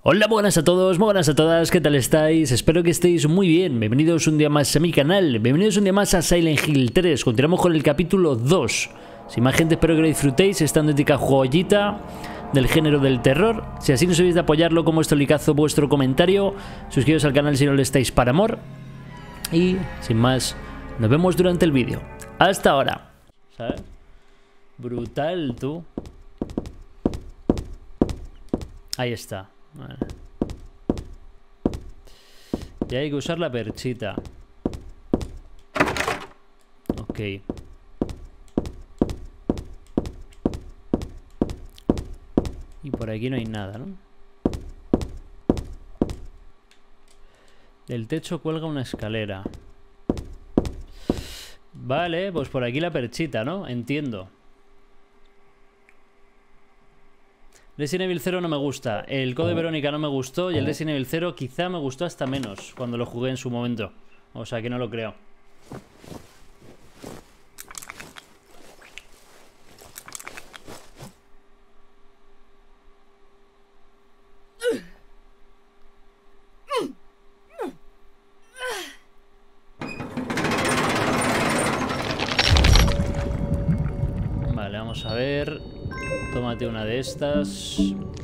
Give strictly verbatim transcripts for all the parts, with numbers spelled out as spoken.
Hola, buenas a todos, buenas a todas, ¿qué tal estáis? Espero que estéis muy bien, bienvenidos un día más a mi canal, bienvenidos un día más a Silent Hill tres, continuamos con el capítulo dos. Sin más gente, espero que lo disfrutéis, esta auténtica joyita del género del terror. Si así no sabéis de apoyarlo, como esto licazo vuestro comentario, suscribiros al canal si no lo estáis para amor. Y, sin más, nos vemos durante el vídeo. Hasta ahora. ¿Sabes? Brutal, tú. Ahí está. Vale. Ya hay que usar la perchita. Ok. Y por aquí no hay nada, ¿no? Del techo cuelga una escalera. Vale, pues por aquí la perchita, ¿no? Entiendo. Resident Evil cero no me gusta, el Code Verónica no me gustó y el Resident Evil cero quizá me gustó hasta menos cuando lo jugué en su momento. O sea que no lo creo. Vale, vamos a ver. Tómate una de estas.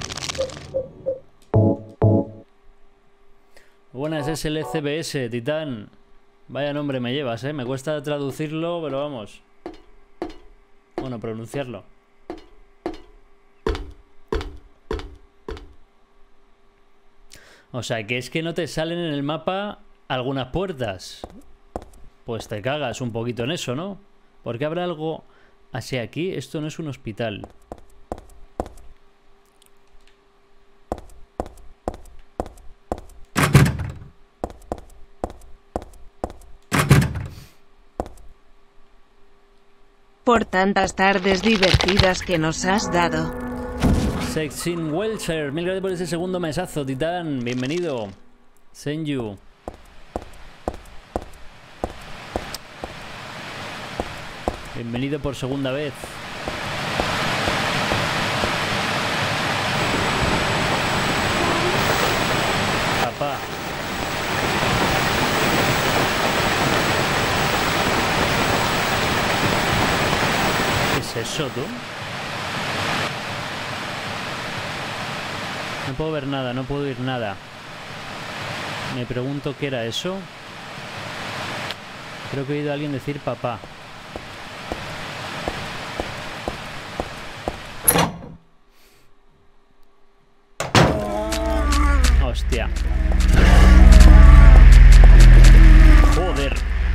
Buenas, es el C B S, Titán. Vaya nombre me llevas, eh. Me cuesta traducirlo, pero vamos. Bueno, pronunciarlo. O sea, que es que no te salen en el mapa algunas puertas. Pues te cagas un poquito en eso, ¿no? Porque habrá algo hacia aquí. Esto no es un hospital. Por tantas tardes divertidas que nos has dado. Sexin Welcher, mil gracias por ese segundo mesazo, Titán. Bienvenido. Senju. Bienvenido por segunda vez. Papá. ¿Qué es eso, tú? No puedo ver nada, no puedo oír nada. Me pregunto qué era eso. Creo que he oído a alguien decir papá. Hostia. Joder.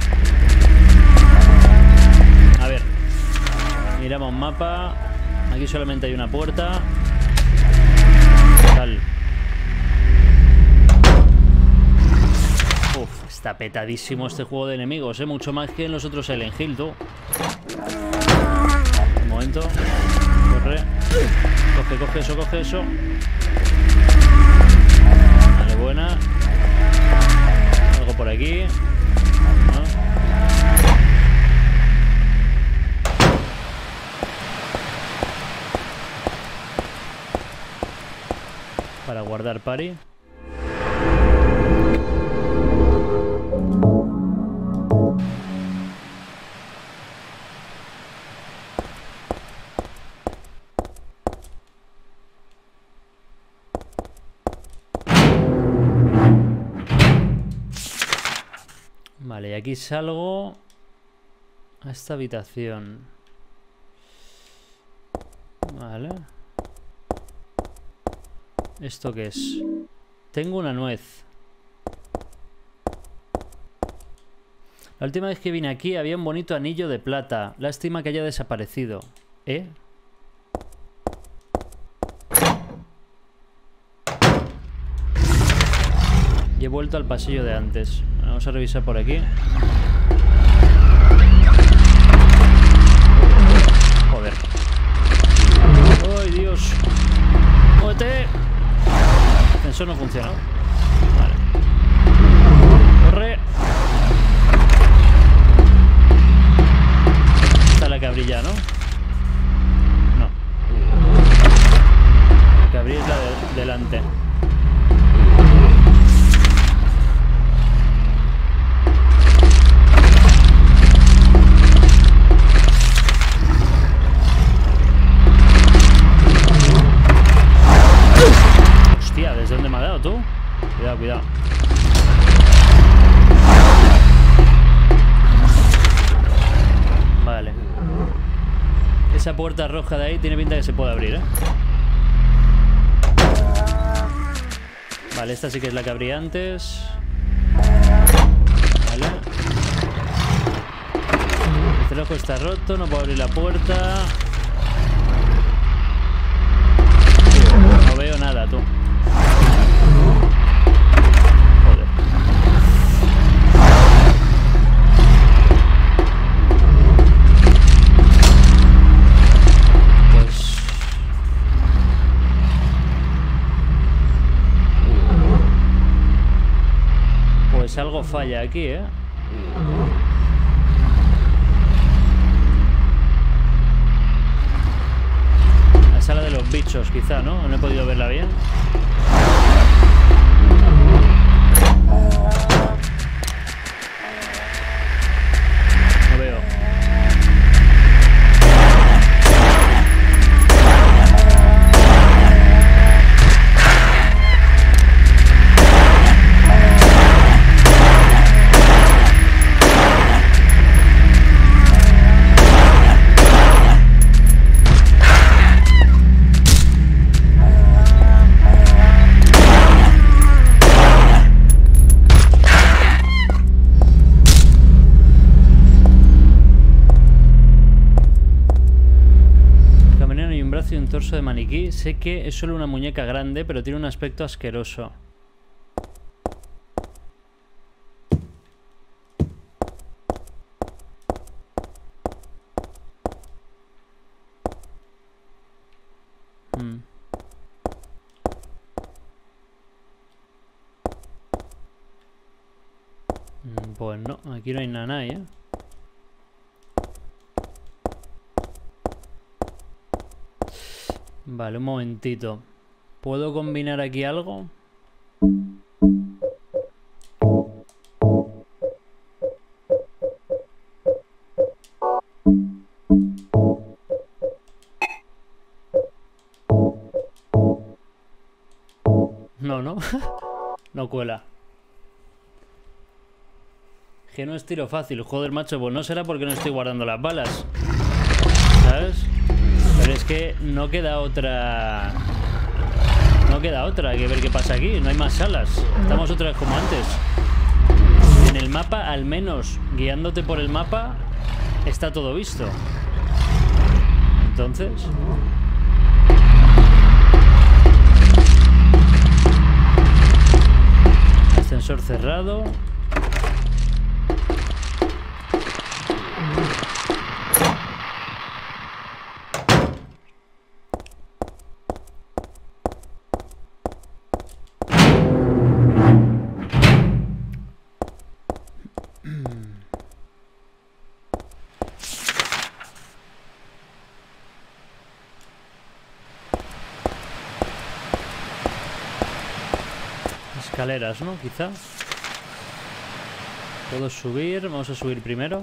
A ver. Miramos mapa. Aquí solamente hay una puerta. Tal. Uf, está petadísimo este juego de enemigos, ¿eh? Mucho más que en los otros Silent Hill, tú. Un momento. Corre. Coge, coge eso, coge eso. Vale, buena. Algo por aquí. ¿No? Para guardar party. Vale, y aquí salgo a esta habitación. Vale. ¿Esto qué es? Tengo una nuez. La última vez que vine aquí había un bonito anillo de plata. Lástima que haya desaparecido. ¿Eh? Y he vuelto al pasillo de antes. Vamos a revisar por aquí. Joder. ¡Ay, Dios! ¡Muévete! El sensor no funciona. Vale. Corre. Está la cabrilla, ¿no? No. La cabrilla es la de delante. Esa puerta roja de ahí tiene pinta de que se puede abrir, ¿eh? Vale, esta sí que es la que abrí antes. Vale. El cerrojo está roto, no puedo abrir la puerta. No veo nada, tú. Joder. Pues... Pues algo falla aquí, ¿eh? Sala de los bichos, quizá, ¿no? No he podido verla bien. No veo. Y un torso de maniquí. Sé que es solo una muñeca grande, pero tiene un aspecto asqueroso. Hmm. Pues no, aquí no hay nada, ¿eh? Vale, un momentito. ¿Puedo combinar aquí algo? No, no. No cuela. Que no es tiro fácil. Joder, macho, pues no será porque no estoy guardando las balas. ¿Sabes? Pero es que no queda otra... No queda otra. Hay que ver qué pasa aquí. No hay más salas. Estamos otra vez como antes. En el mapa, al menos guiándote por el mapa, está todo visto. Entonces... Ascensor cerrado. Escaleras, ¿no? Quizá. ¿Puedo subir? Vamos a subir primero.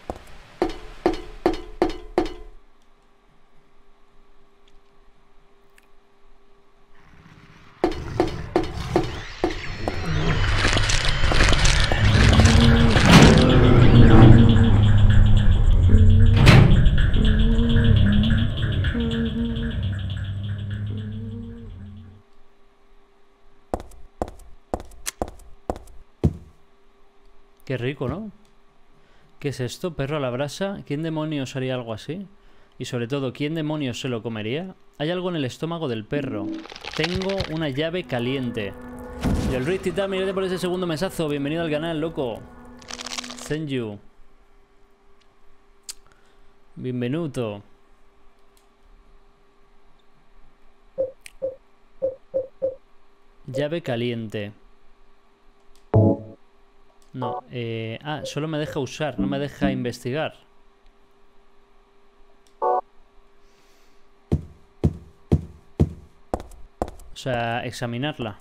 Qué rico, ¿no? ¿Qué es esto? ¿Perro a la brasa? ¿Quién demonios haría algo así? Y sobre todo, ¿quién demonios se lo comería? Hay algo en el estómago del perro. Tengo una llave caliente. Y el Ruiz Titán, mírate por ese segundo mensazo. Bienvenido al canal, loco. Thank you. Bienvenuto. Llave caliente. No, eh... Ah, solo me deja usar, no me deja investigar. O sea, examinarla.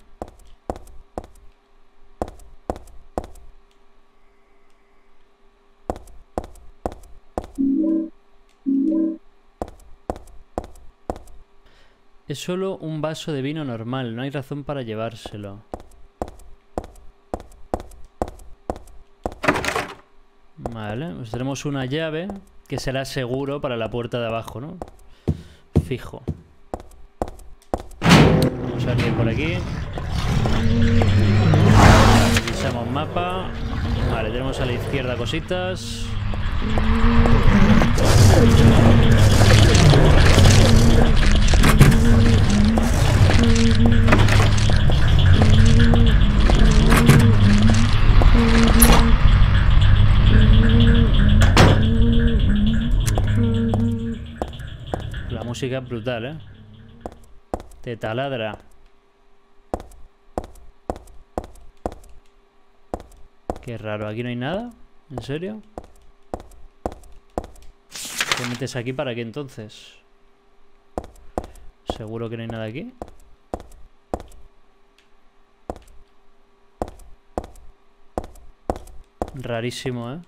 Es solo un vaso de vino normal, no hay razón para llevárselo. Vale, Pues tenemos una llave que será seguro para la puerta de abajo, ¿no? Fijo. Vamos a abrir por aquí. Revisamos mapa. Vale, tenemos a la izquierda cositas. La música es brutal, ¿eh? Te taladra. Qué raro, ¿aquí no hay nada? ¿En serio? ¿Te metes aquí para qué entonces? ¿Seguro que no hay nada aquí? Rarísimo, ¿eh?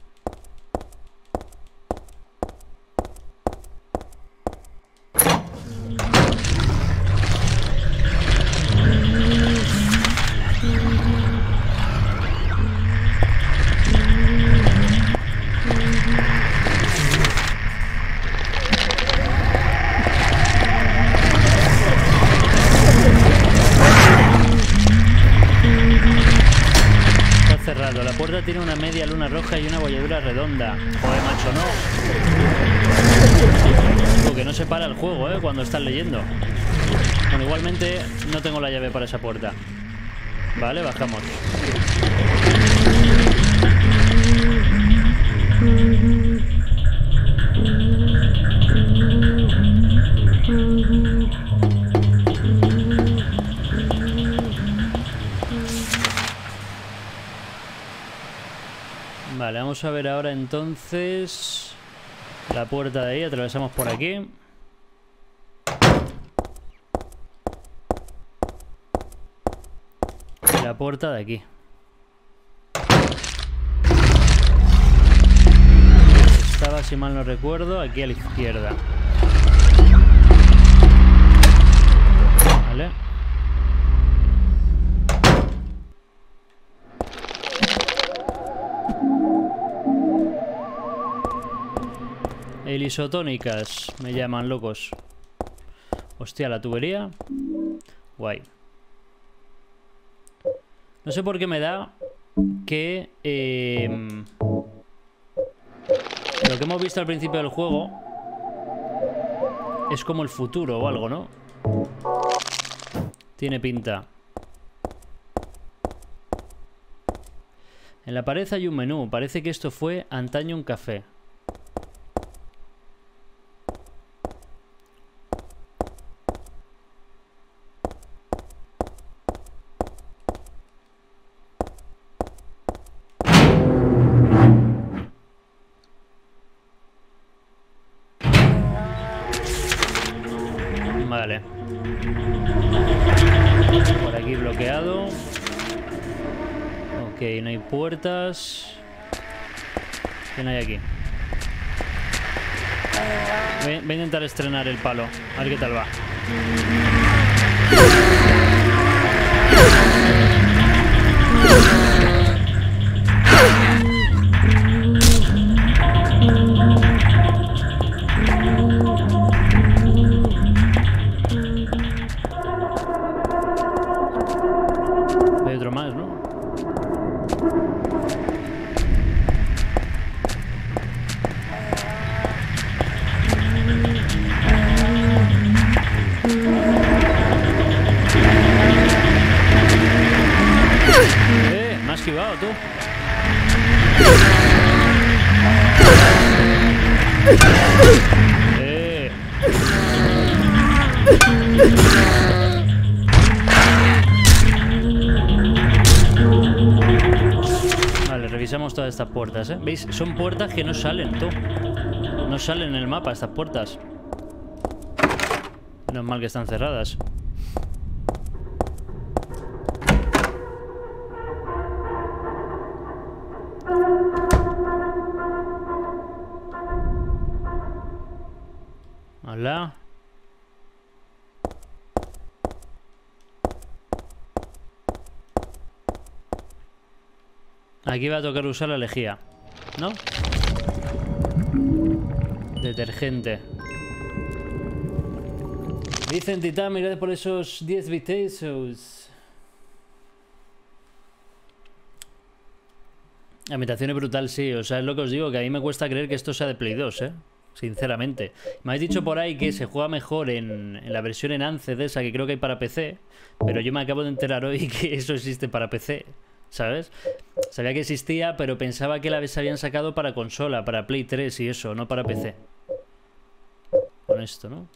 La puerta tiene una media luna roja y una bolladura redonda. Joder, macho, no. Digo que no se para el juego, ¿eh? Cuando estás leyendo. Bueno, igualmente no tengo la llave para esa puerta. Vale, bajamos. Vale, vamos a ver ahora entonces la puerta de ahí, atravesamos por aquí. Y la puerta de aquí. Estaba, si mal no recuerdo, aquí a la izquierda. Vale. El isotónicas, me llaman locos. Hostia, la tubería. Guay. No sé por qué me da que eh, lo que hemos visto al principio del juego es como el futuro o algo, ¿no? Tiene pinta. En la pared hay un menú. Parece que esto fue antaño un café. Vale. Por aquí bloqueado. Ok, no hay puertas. ¿Qué no hay aquí? Voy, voy a intentar estrenar el palo. A ver qué tal va. Hay otro más, ¿no? Eh, me has esquivado tú. Eh. Vale, revisamos todas estas puertas, ¿eh? ¿Veis? Son puertas que no salen, tú. No salen en el mapa estas puertas. Menos mal que están cerradas. Hola. Aquí va a tocar usar la lejía, ¿no? Detergente. Dicen Titán, gracias por esos diez vitazos. La ambientación es brutal, sí. O sea, es lo que os digo, que a mí me cuesta creer que esto sea de Play dos, ¿eh? Sinceramente. Me habéis dicho por ahí que se juega mejor en, en la versión Enhanced esa que creo que hay para P C, pero yo me acabo de enterar hoy que eso existe para P C, ¿sabes? Sabía que existía, pero pensaba que la se habían sacado para consola, para Play tres y eso, no para P C. Con esto, ¿no?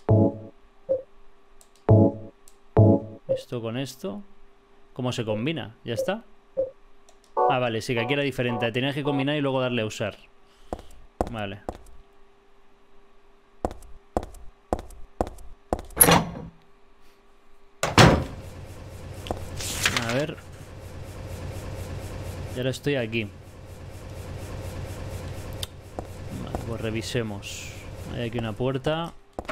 Esto con esto. ¿Cómo se combina? ¿Ya está? Ah, vale, sí, que aquí era diferente. Tenías que combinar y luego darle a usar. Vale. A ver. Y ahora estoy aquí. Vale, pues revisemos. Hay aquí una puerta.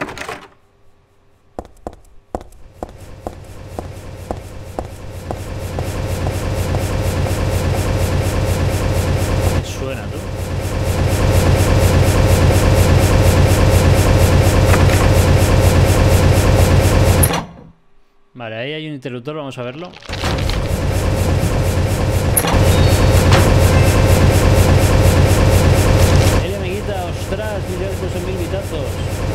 ¿Qué suena, tú? Vale, ahí hay un interruptor, vamos a verlo. Hey, amiguita, ostras, mil gracias por mil vitazos.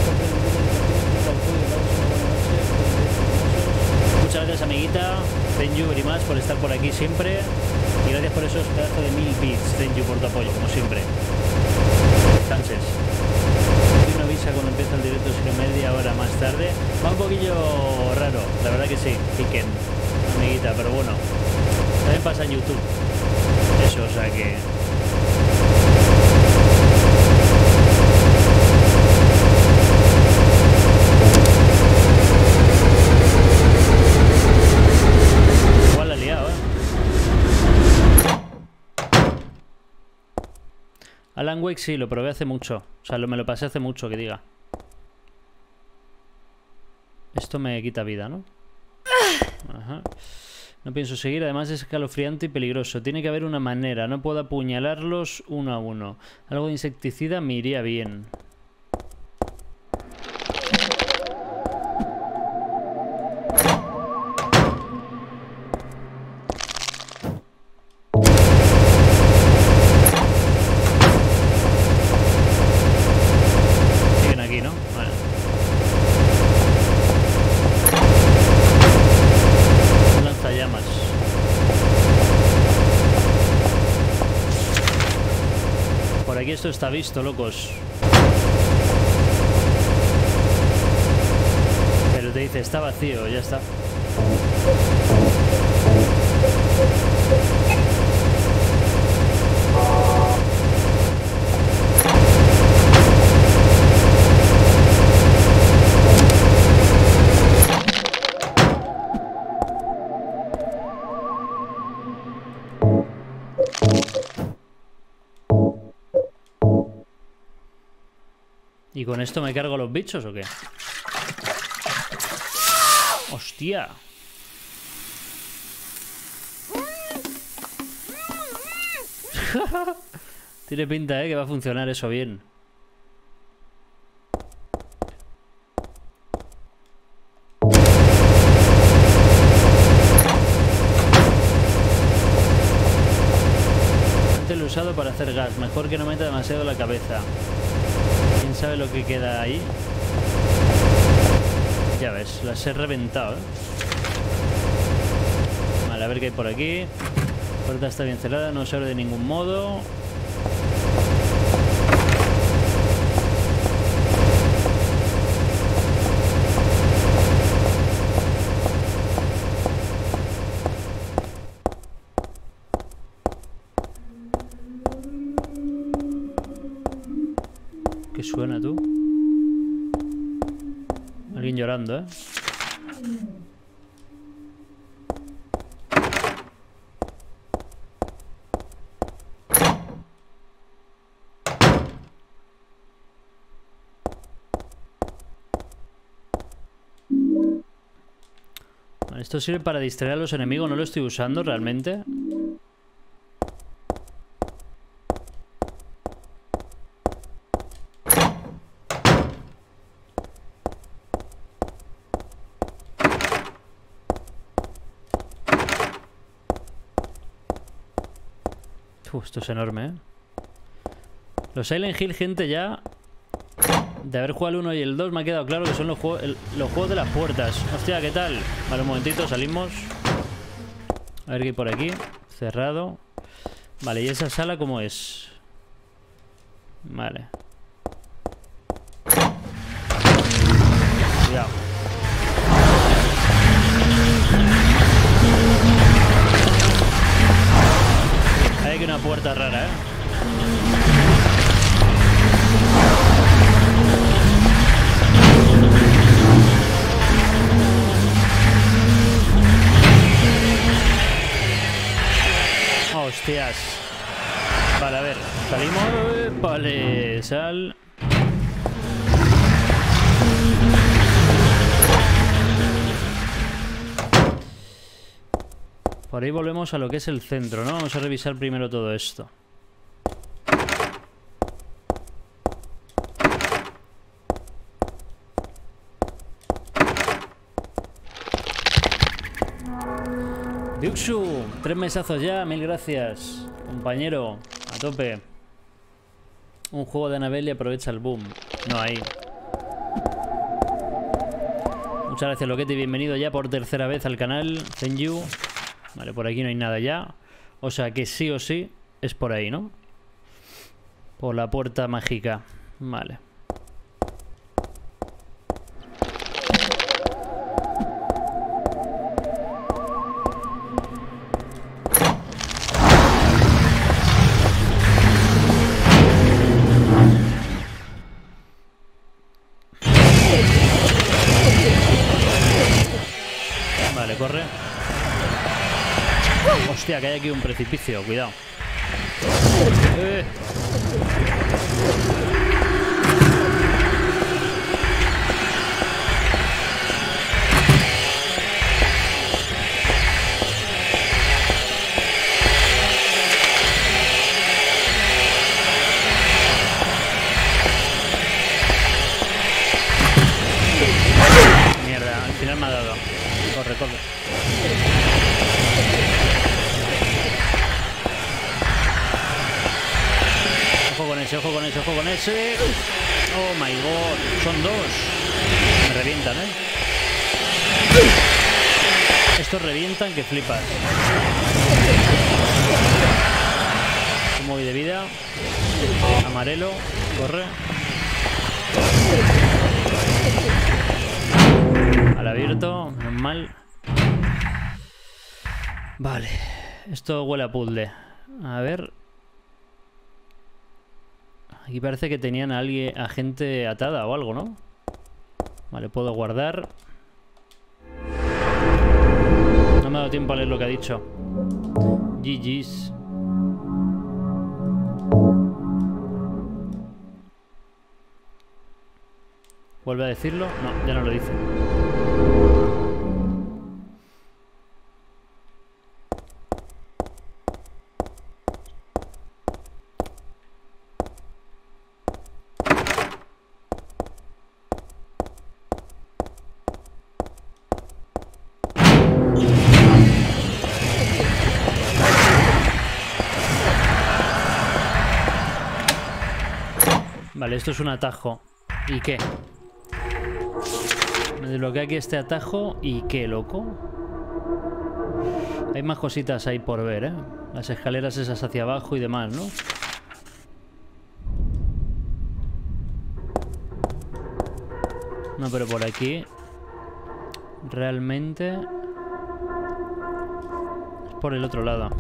Muchas gracias, amiguita. Thank you very much por estar por aquí siempre. Y gracias por esos pedazos de mil bits. Thank you por tu apoyo, como siempre. Descanses. Una avisa cuando empieza el directo, sino media hora más tarde. Va un poquillo raro, la verdad que sí, Chicken, amiguita, pero bueno, también pasa en YouTube. Eso, o sea que... Igual la he liado, ¿eh? Alan Wake sí, lo probé hace mucho. O sea, lo, me lo pasé hace mucho, que diga. Esto me quita vida, ¿no? Ajá. No pienso seguir, además es escalofriante y peligroso. Tiene que haber una manera, no puedo apuñalarlos uno a uno. Algo de insecticida me iría bien. Siguen aquí, ¿no? Vale. Lanzallamas. Por aquí esto está visto, locos. Pero te dice, está vacío, ya está. ¿Y con esto me cargo los bichos o qué? ¡Hostia! Tiene pinta, ¿eh? Que va a funcionar eso bien. Antes lo he usado para hacer gas. Mejor que no meta demasiado la cabeza. ¿Quién sabe lo que queda ahí? Ya ves, las he reventado, ¿eh? Vale, a ver qué hay por aquí. La puerta está bien cerrada, no se abre de ningún modo. ¿Qué suena, tú? Alguien llorando, ¿eh? Vale, esto sirve para distraer a los enemigos, no lo estoy usando realmente. Uf, esto es enorme, ¿eh? Los Silent Hill, gente, ya... De haber jugado el uno y el dos me ha quedado claro que son los, juego, el, los juegos de las puertas. Hostia, ¿qué tal? Vale, un momentito, salimos. A ver qué hay por aquí. Cerrado. Vale, ¿y esa sala cómo es? Vale. Cuidado. Hay que una puerta rara, ¿eh? Hostias. Vale, a ver. Salimos. Vale, sal. Por ahí volvemos a lo que es el centro, ¿no? Vamos a revisar primero todo esto. Duxu, tres mesazos ya, mil gracias. Compañero, a tope. Un juego de Annabelle y aprovecha el boom. No, ahí. Muchas gracias, Loquete, y bienvenido ya por tercera vez al canal. Thank you. Vale, por aquí no hay nada ya. O sea que sí o sí es por ahí, ¿no? Por la puerta mágica. Vale. Vale, corre. Hostia, que hay aquí un precipicio, cuidado. Eh. Mierda, al final me ha dado. Corre, corre. Ojo con ese, ojo con ese, ojo con ese. Oh my god, son dos. Me revientan, ¿eh? Estos revientan que flipas. ¿Cómo voy de vida? Amarelo, corre. Al abierto, normal. Vale, esto huele a puzzle. A ver. Aquí parece que tenían a alguien, a gente atada o algo, ¿no? Vale, puedo guardar. No me ha dado tiempo a leer lo que ha dicho. G G's. ¿Vuelve a decirlo? No, ya no lo dice. Vale, esto es un atajo. ¿Y qué? Me desbloquea aquí este atajo. ¿Y qué, loco? Hay más cositas ahí por ver, ¿eh? Las escaleras esas hacia abajo y demás, ¿no? No, pero por aquí realmente es por el otro lado.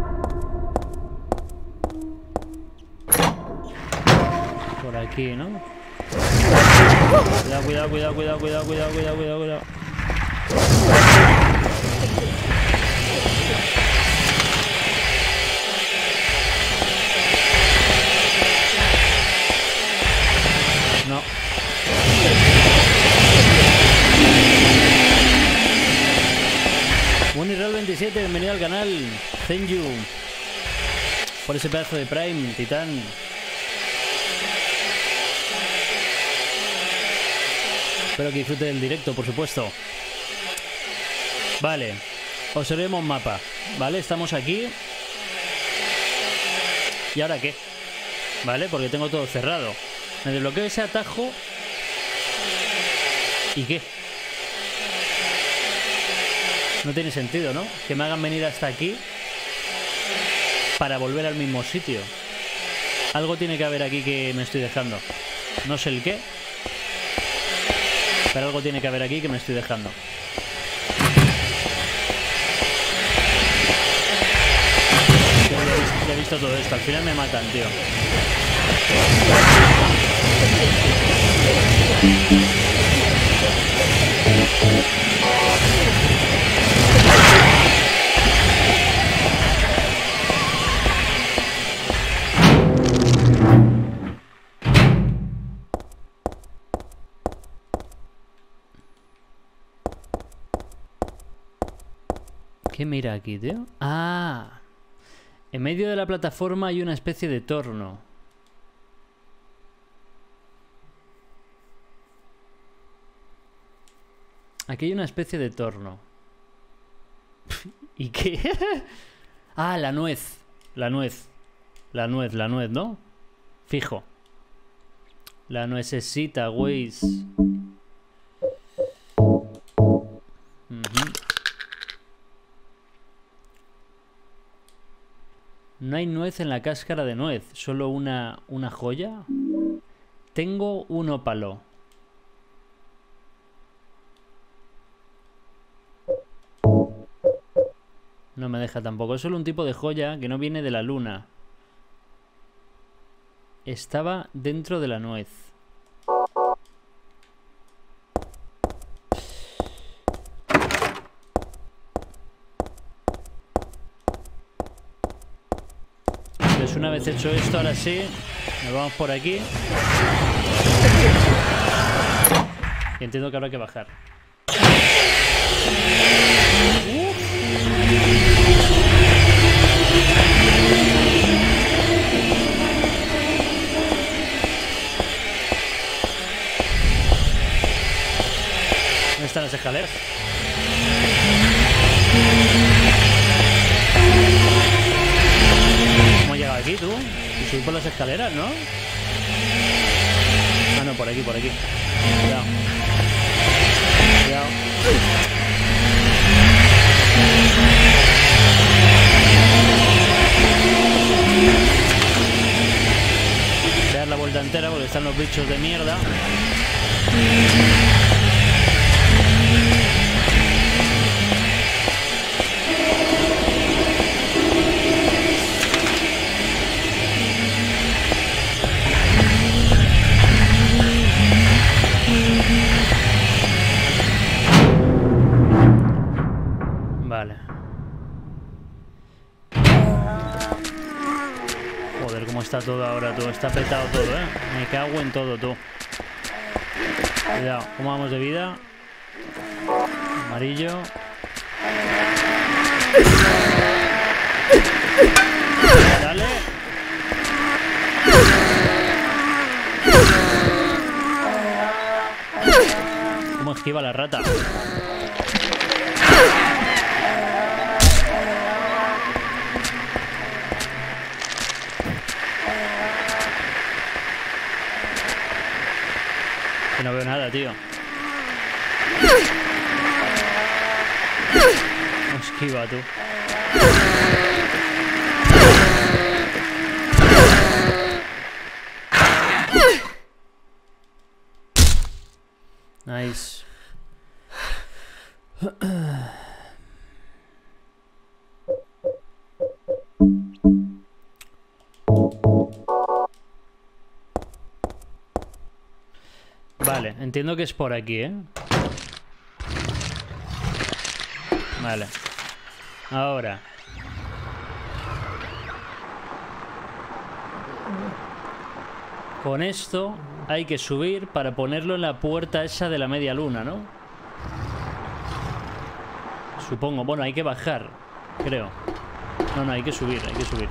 Por aquí, ¿no? Cuidado, cuidado, cuidado, cuidado, cuidado, cuidado, cuidado, cuidado, cuidado. No. Munirreal veintisiete, bienvenido al canal. Thank you por ese pedazo de Prime, Titán. Espero que disfrute del directo, por supuesto. Vale, observemos mapa. Vale, estamos aquí. ¿Y ahora qué? ¿Vale? Porque tengo todo cerrado. Me desbloqueo ese atajo. ¿Y qué? No tiene sentido, ¿no? Que me hagan venir hasta aquí para volver al mismo sitio. Algo tiene que haber aquí que me estoy dejando. No sé el qué, pero algo tiene que haber aquí que me estoy dejando. Ya he visto, ya he visto todo esto. Al final me matan, tío. ¿Qué mira aquí, tío? Ah, en medio de la plataforma hay una especie de torno. Aquí hay una especie de torno. ¿Y qué? Ah, la nuez. La nuez. La nuez, la nuez, ¿no? Fijo. La nuecesita, güey. Uh-huh. No hay nuez en la cáscara de nuez. Solo una, una joya. Tengo un ópalo. No me deja tampoco. Es solo un tipo de joya que no viene de la luna. Estaba dentro de la nuez. Pues una vez hecho esto, ahora sí, nos vamos por aquí. Y entiendo que habrá que bajar. ¿Dónde están las escaleras? ¿Cómo he llegado aquí, tú? Y subir por las escaleras, ¿no? Ah, no, por aquí, por aquí. Cuidado. Cuidado. Voy a dar la vuelta entera porque están los bichos de mierda. Vale. Joder, cómo está todo ahora, tú. Está petado todo, ¿eh? Me cago en todo, tú. Cuidado, ¿cómo vamos de vida? Amarillo. Dale. ¿Cómo esquiva la rata? Que no veo nada, tío. No esquiva, tú. Nice. Vale, entiendo que es por aquí, ¿eh? Vale. Ahora. Con esto hay que subir para ponerlo en la puerta esa de la media luna, ¿no? Supongo. Bueno, hay que bajar, creo. No, no, hay que subir, hay que subir.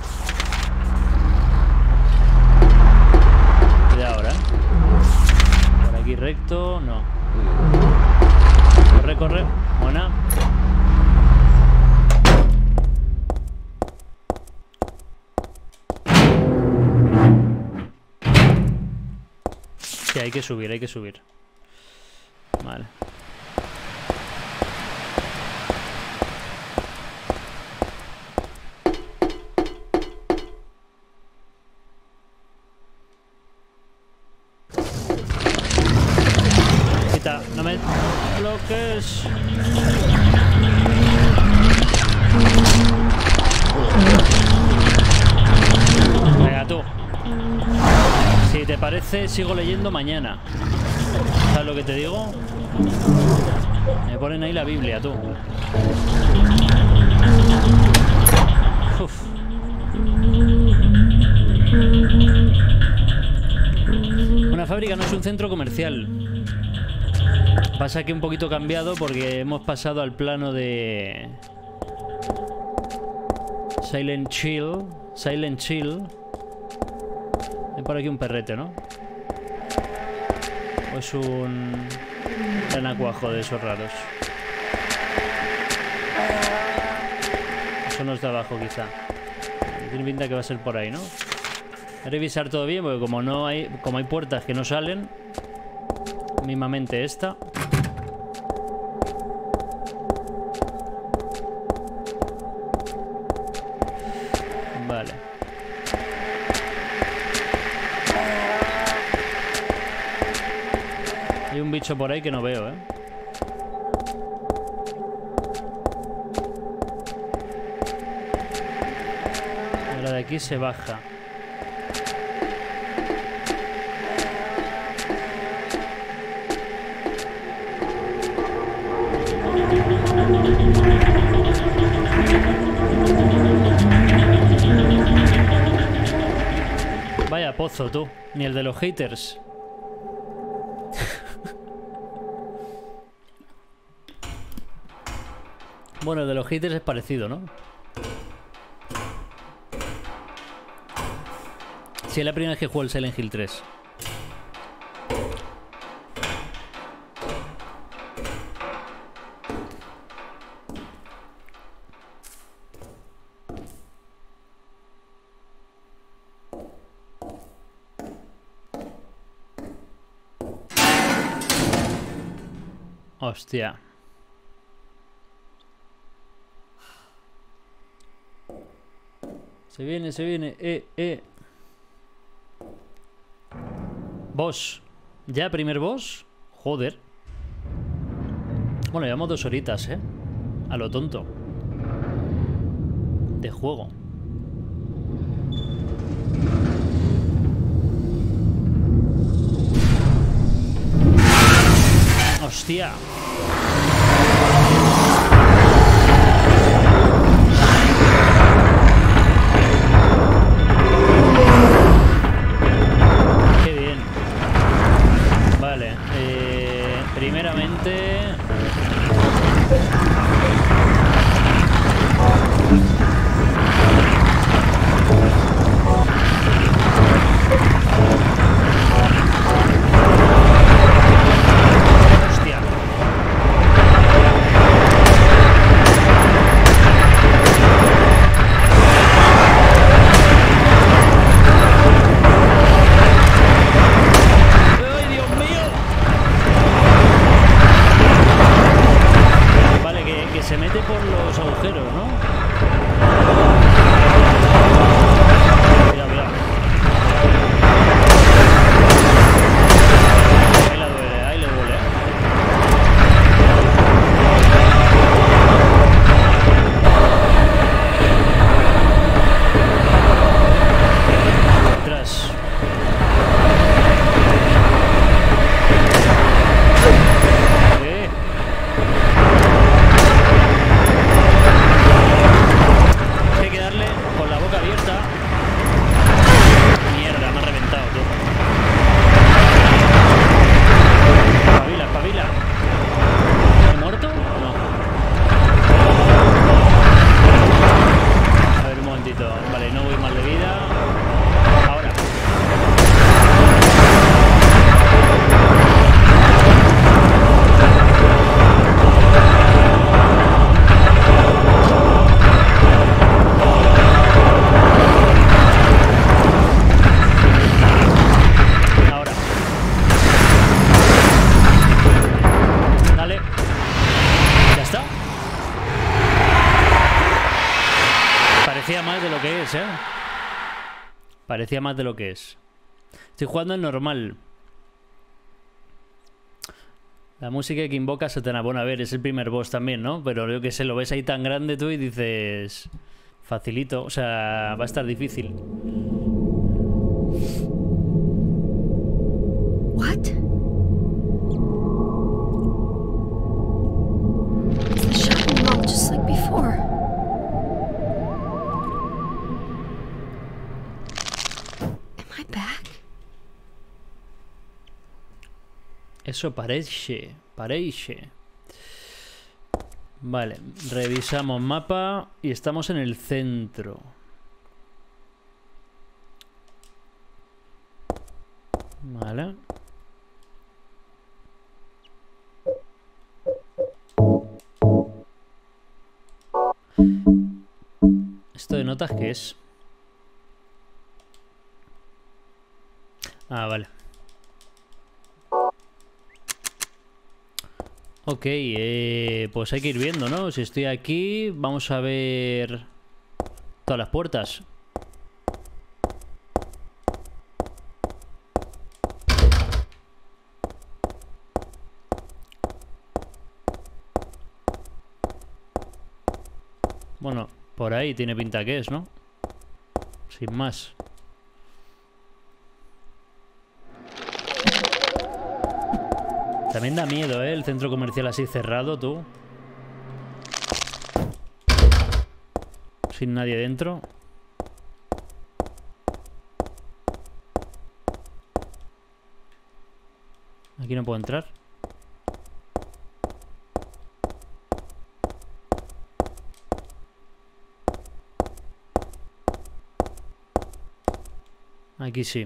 De ahora. Por aquí recto, no. Corre, corre. Buena. Sí, hay que subir, hay que subir. Vale. Quita, no me bloques. Venga, tú. Si te parece, sigo leyendo mañana. ¿Sabes lo que te digo? Me ponen ahí la Biblia, tú. Uf. Una fábrica no es un centro comercial. Pasa que un poquito cambiado porque hemos pasado al plano de Silent Chill. Silent Chill. Hay por aquí un perrete, ¿no? O es un renacuajo de esos raros. Eso no es de abajo, quizá. Tiene pinta que va a ser por ahí, ¿no? Voy a revisar todo bien, porque como no hay, como hay puertas que no salen, mismamente esta. Vale. Hay un bicho por ahí que no veo, ¿eh? Ahora de aquí se baja. Vaya pozo, tú. Ni el de los haters. Bueno, el de los haters es parecido, ¿no? Sí, es la primera vez que juego el Silent Hill tres. Hostia. Se viene, se viene. Eh, eh. Boss. ¿Ya primer boss? Joder. Bueno, llevamos dos horitas, ¿eh? A lo tonto. De juego. Hostia. Qué bien. Vale. Eh, primeramente... se mete por los agujeros, ¿no? que es, ¿eh? Parecía más de lo que es. Estoy jugando en normal. La música que invoca a Satanás. Bueno, a ver, es el primer boss también, ¿no? Pero yo que sé, lo ves ahí tan grande tú y dices... Facilito. O sea, va a estar difícil. What? It's the shopping mall just like before. Am I back? Eso parece, parece. Vale, revisamos mapa y estamos en el centro. Vale. ¿Esto de notas qué es? Ah, vale. Ok, eh, pues hay que ir viendo, ¿no? Si estoy aquí, vamos a ver todas las puertas. Bueno, por ahí tiene pinta que es, ¿no? Sin más. También da miedo, ¿eh? El centro comercial así cerrado, tú. Sin nadie dentro. Aquí no puedo entrar. Aquí sí.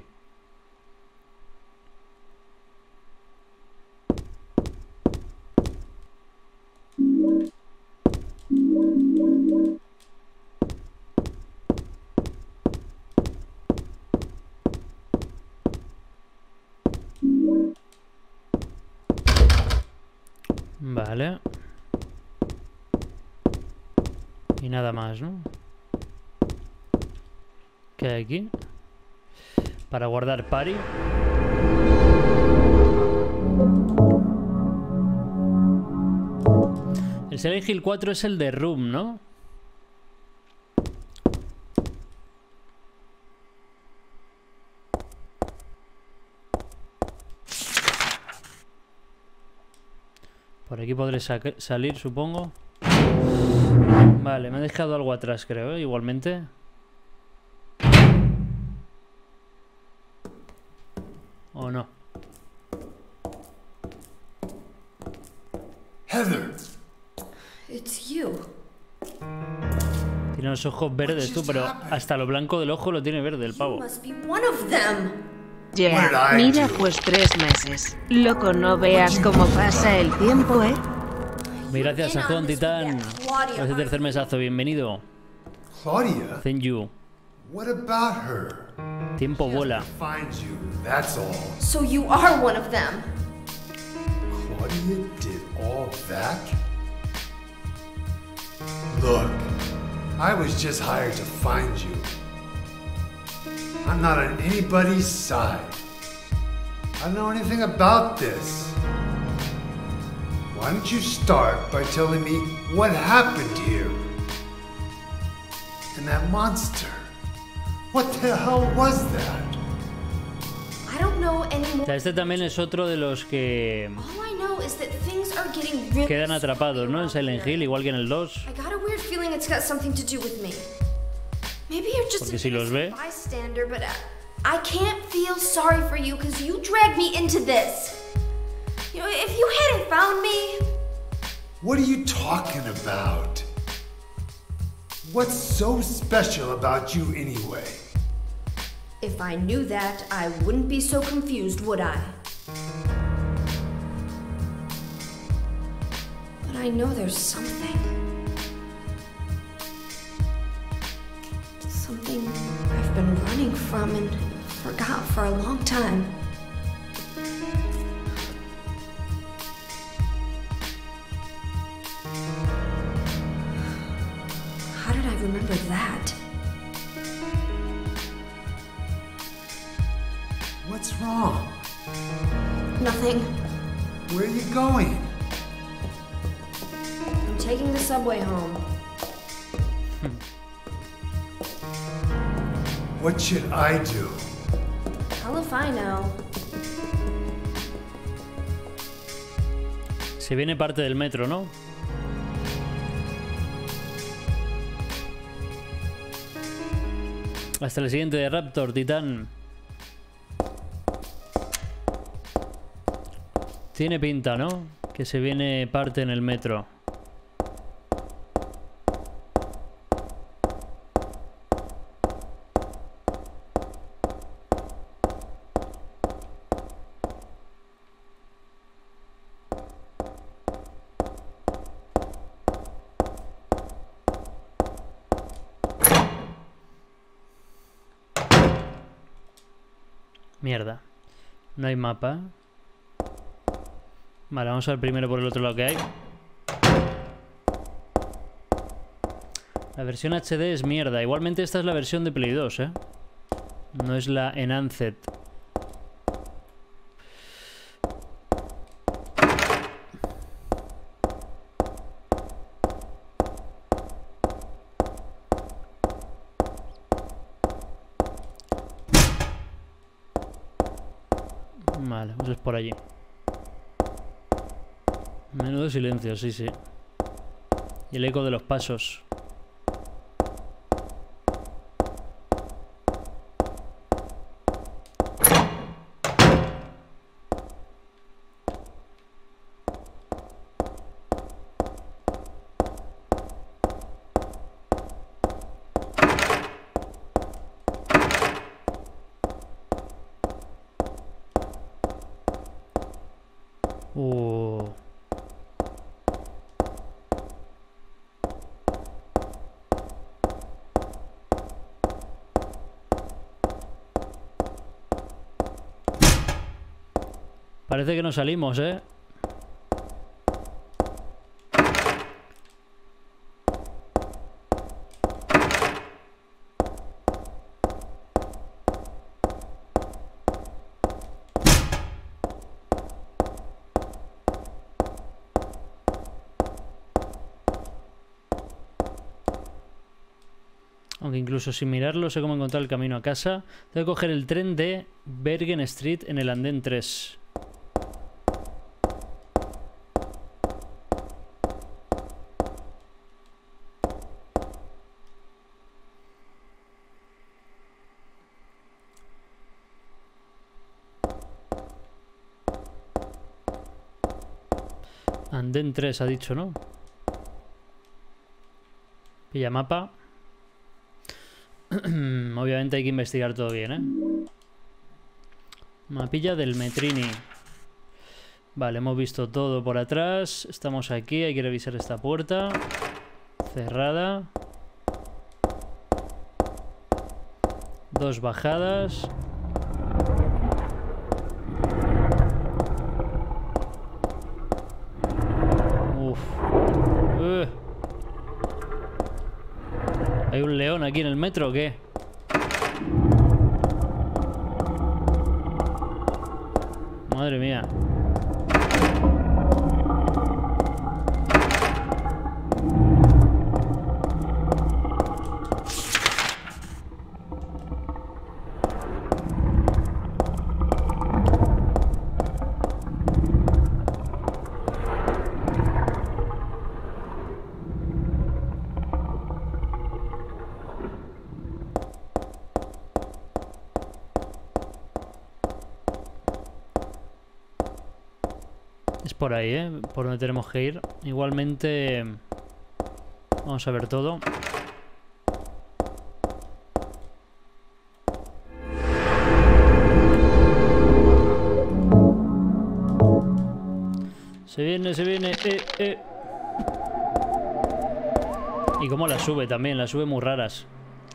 Vale. Y nada más, ¿no? ¿Qué hay aquí? Para guardar party. El Silent Hill cuatro es el de Room, ¿no? Por aquí podré salir, supongo. Vale, me he dejado algo atrás, creo, ¿eh? Igualmente. ¿O no? Heather. It's you. Tiene los ojos verdes tú, pero hasta lo blanco del ojo lo tiene verde el You pavo. must be one of them. Ya, mira pues tres meses. Loco, no veas cómo pasa el tiempo, ¿eh? Gracias, Sajón Titán. Por ese tercer mesazo, bienvenido. Claudia? Thank you. What about her? Tiempo vuela. Find you, that's all. So you are one of them. Claudia did all that? Look, I was just hired to find you. I'm not on anybody's side. I don't know anything about this. Why don't you start by telling me what happened here? And that monster. What the hell was that? I don't know anymore. Este también es otro de los que All I know is that things are getting really quedan atrapados, ¿no? En Silent Hill, igual que en el dos. I got a weird feeling it's got something to do with me. Maybe you're just Porque an si los ve. innocent bystander, but I, I can't feel sorry for you because you dragged me into this. You know, if you hadn't found me... What are you talking about? What's so special about you anyway? If I knew that, I wouldn't be so confused, would I? But I know there's something. Something I've been running from and forgot for a long time. How did I remember that? wrong? Nothing. Where are you going? I'm taking the subway home. What should I do? Hell if I know. Se viene parte del metro, ¿no? Hasta el siguiente de Raptor, Titán. Tiene pinta, ¿no? Que se viene parte en el metro. Mierda. No hay mapa. Vale, vamos a ver primero por el otro lado que hay. La versión H D es mierda. Igualmente esta es la versión de Play dos, ¿eh? No es la Enhanced. Vale, pues es por allí. Menudo silencio, sí, sí. Y el eco de los pasos. Uh. Parece que no salimos, ¿eh? Aunque incluso sin mirarlo sé cómo encontrar el camino a casa. Tengo que coger el tren de Bergen Street en el andén tres. Andén tres ha dicho, ¿no? Pilla mapa. Obviamente hay que investigar todo bien, ¿eh? Mapilla del Metrini. Vale, hemos visto todo por atrás. Estamos aquí, hay que revisar esta puerta. Cerrada. Dos bajadas. Uf. Uh. ¿Hay un león aquí en el metro o qué? Madre mía. Es por ahí, ¿eh? Por donde tenemos que ir. Igualmente... Vamos a ver todo. Se viene, se viene, eh, eh. Y cómo la sube también, la sube muy raras.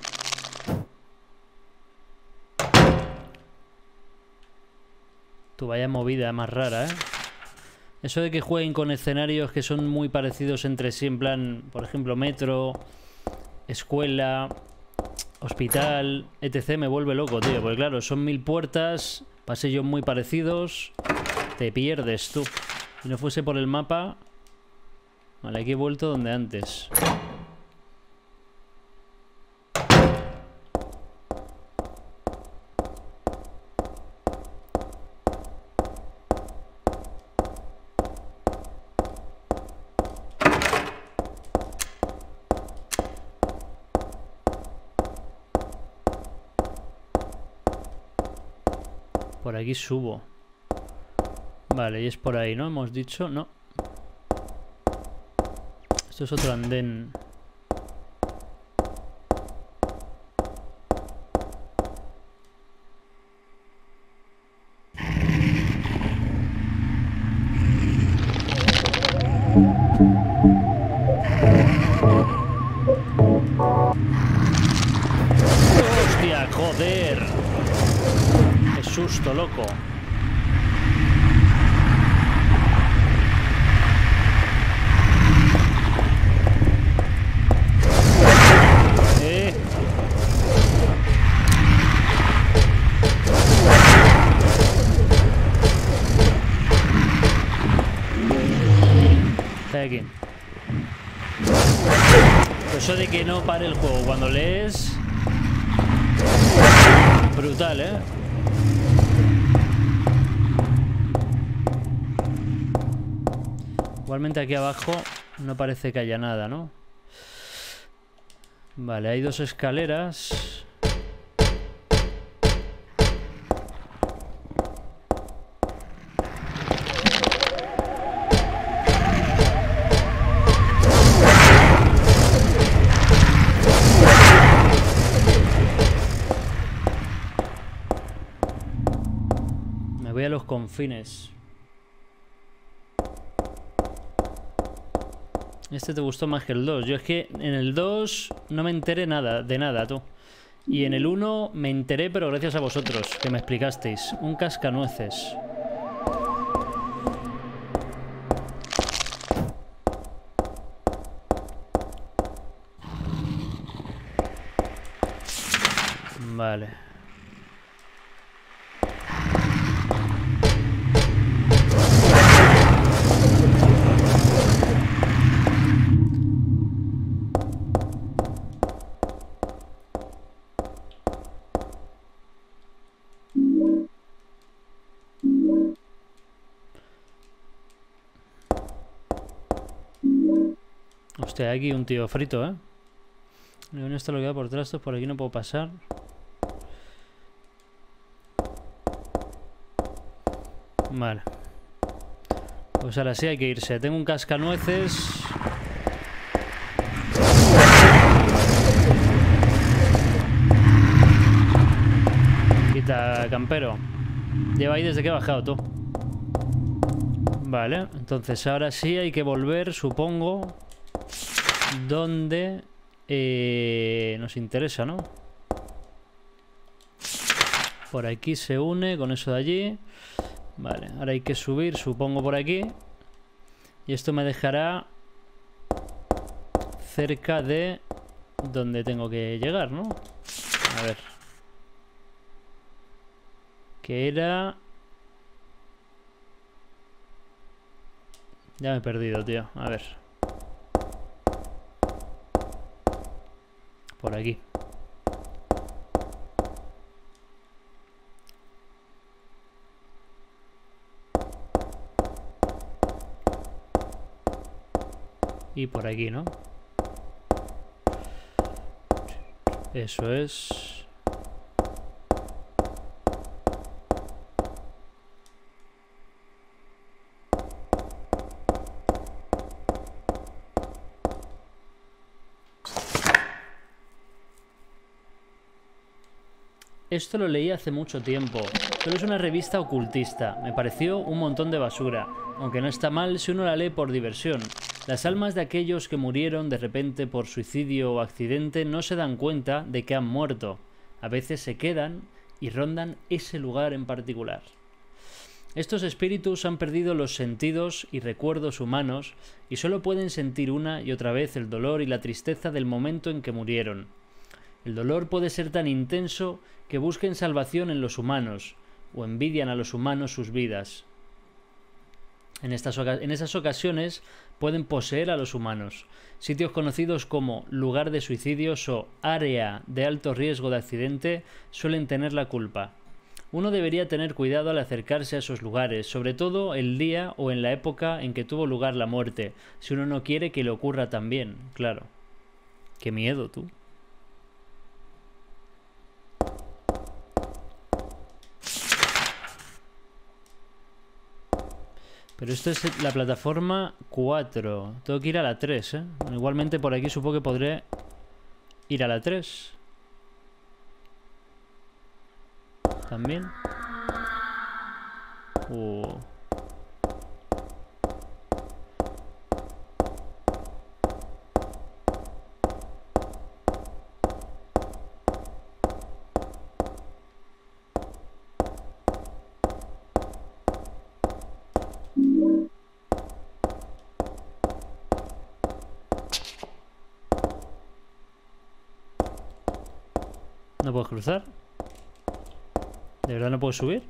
Tu vaya movida más rara, ¿eh? Eso de que jueguen con escenarios que son muy parecidos entre sí, en plan, por ejemplo, metro, escuela, hospital, etcétera, me vuelve loco, tío. Porque claro, son mil puertas, pasillos muy parecidos. Te pierdes tú. Si no fuese por el mapa... Vale, aquí he vuelto donde antes. Por aquí subo. Vale, y es por ahí, ¿no? Hemos dicho, no. Esto es otro andén. ¡Hostia, joder! ¡Qué susto, loco! Aquí. Eso de que no pare el juego cuando lees, brutal, ¿eh? Igualmente aquí abajo no parece que haya nada, ¿no? Vale, hay dos escaleras. Voy a los confines. Este te gustó más que el dos. Yo es que en el dos no me enteré nada, de nada, tú. Y en el uno me enteré, pero gracias a vosotros, que me explicasteis. Un cascanueces. Vale. Hostia, hay aquí un tío frito, ¿eh? En esto lo queda por trastos, por aquí no puedo pasar. Vale. Pues ahora sí hay que irse. Tengo un cascanueces. Quita, campero. Lleva ahí desde que he bajado tú. Vale, entonces ahora sí hay que volver, supongo, donde eh, nos interesa, ¿no? Por aquí se une con eso de allí. Vale, ahora hay que subir, supongo, por aquí. Y esto me dejará cerca de donde tengo que llegar, ¿no? A ver. Que era... Ya me he perdido, tío. A ver. Por aquí. Y por aquí, ¿no? Eso es... Esto lo leí hace mucho tiempo, pero es una revista ocultista. Me pareció un montón de basura, aunque no está mal si uno la lee por diversión. Las almas de aquellos que murieron de repente por suicidio o accidente no se dan cuenta de que han muerto. A veces se quedan y rondan ese lugar en particular. Estos espíritus han perdido los sentidos y recuerdos humanos y solo pueden sentir una y otra vez el dolor y la tristeza del momento en que murieron. El dolor puede ser tan intenso que busquen salvación en los humanos, o envidian a los humanos sus vidas. En, estas en esas ocasiones pueden poseer a los humanos. Sitios conocidos como lugar de suicidios o área de alto riesgo de accidente suelen tener la culpa. Uno debería tener cuidado al acercarse a esos lugares, sobre todo el día o en la época en que tuvo lugar la muerte, si uno no quiere que le ocurra también, claro. Qué miedo, tú. Pero esto es la plataforma cuatro. Tengo que ir a la tres, ¿eh? Igualmente por aquí supongo que podré ir a la tres. También. Uh. ¿No puedo cruzar? ¿De verdad no puedo subir?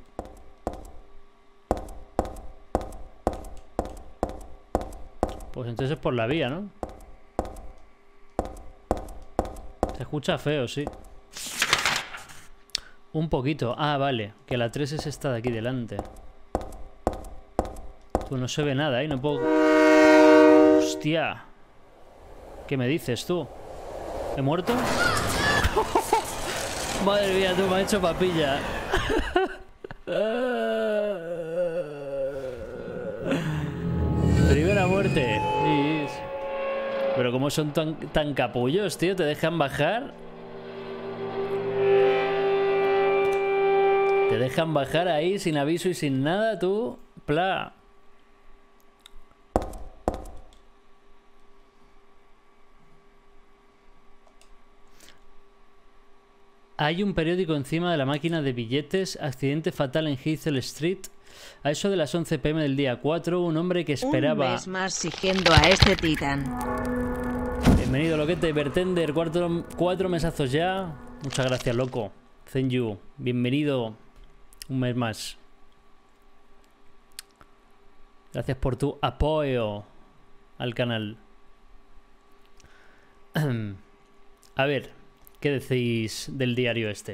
Pues entonces es por la vía, ¿no? Se escucha feo, sí. Un poquito. Ah, vale. Que la tres es esta de aquí delante. Tú, no se ve nada, ¿eh? No puedo... Hostia. ¿Qué me dices, tú? ¿He muerto? Madre mía, tú me has hecho papilla. Primera muerte. Pero como son tan, tan capullos, tío, te dejan bajar. Te dejan bajar ahí sin aviso y sin nada, tú. Pla. Hay un periódico encima de la máquina de billetes. Accidente fatal en Hazel Street. A eso de las once pe eme del día cuatro, un hombre que esperaba... Un mes más siguiendo a este titán. Bienvenido, loquete. Bertender, cuatro, cuatro mesazos ya. Muchas gracias, loco. Thank you. Bienvenido un mes más. Gracias por tu apoyo al canal. A ver... ¿Qué decís del diario este?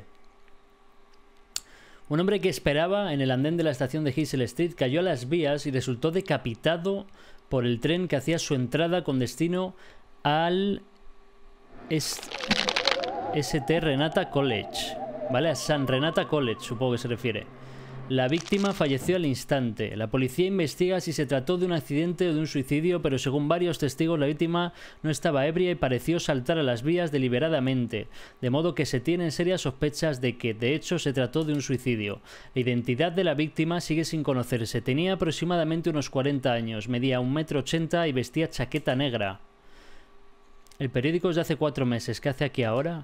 Un hombre que esperaba en el andén de la estación de Hazel Street cayó a las vías y resultó decapitado por el tren que hacía su entrada con destino al S T Renata College. ¿Vale? A San Renata College, supongo que se refiere. La víctima falleció al instante. La policía investiga si se trató de un accidente o de un suicidio, pero según varios testigos la víctima no estaba ebria y pareció saltar a las vías deliberadamente, de modo que se tienen serias sospechas de que, de hecho, se trató de un suicidio. La identidad de la víctima sigue sin conocerse. Tenía aproximadamente unos cuarenta años, medía un metro ochenta y vestía chaqueta negra. El periódico es de hace cuatro meses. ¿Qué hace aquí ahora?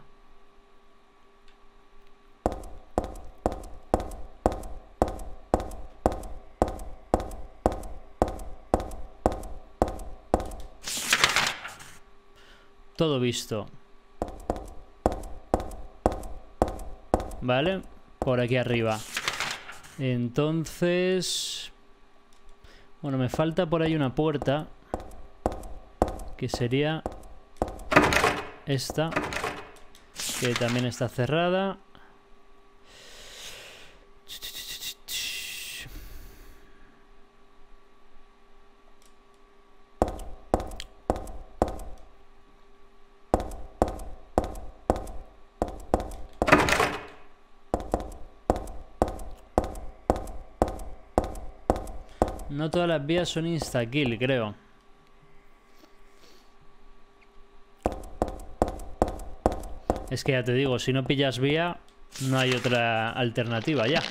Todo visto. Vale, por aquí arriba. Entonces... Bueno, me falta por ahí una puerta, que sería esta, que también está cerrada. No todas las vías son insta-kill, creo. Es que ya te digo, si no pillas vía, no hay otra alternativa ya.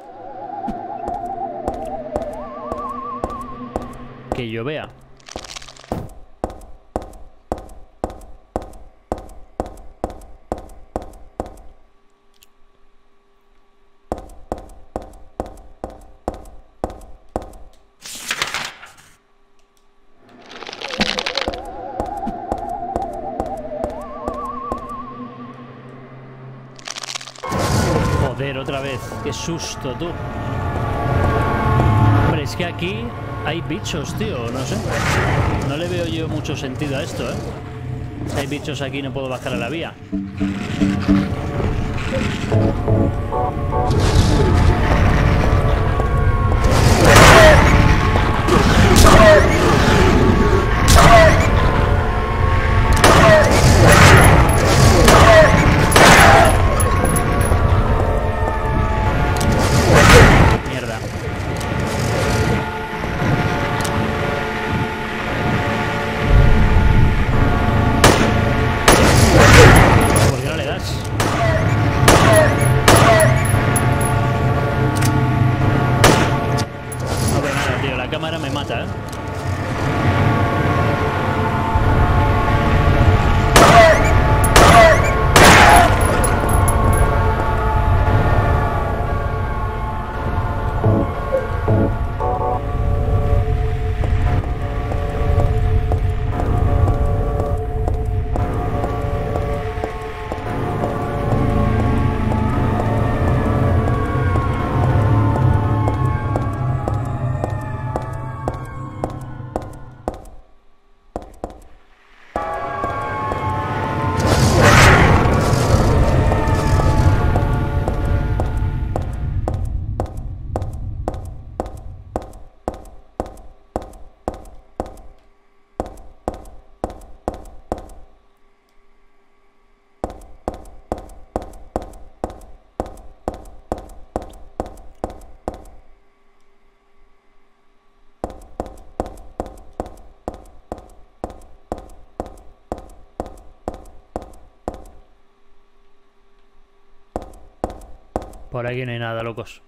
Que yo vea. Joder, otra vez. Qué susto, tú. Hombre, es que aquí hay bichos, tío. No sé. No le veo yo mucho sentido a esto, ¿eh? Si hay bichos aquí no puedo bajar a la vía. Mierda. ¿Por qué no le das? No veo nada, tío. La cámara me mata, ¿eh? Por aquí no hay nada, locos.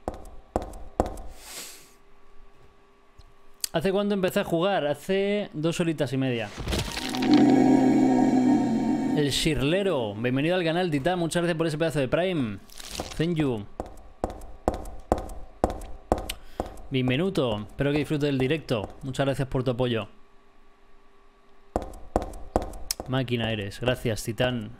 ¿Hace cuánto empecé a jugar? Hace dos horitas y media. El Shirlero. Bienvenido al canal, Titán. Muchas gracias por ese pedazo de Prime. Thank you. Bienvenuto. Espero que disfrutes del directo. Muchas gracias por tu apoyo. Máquina eres. Gracias, Titán.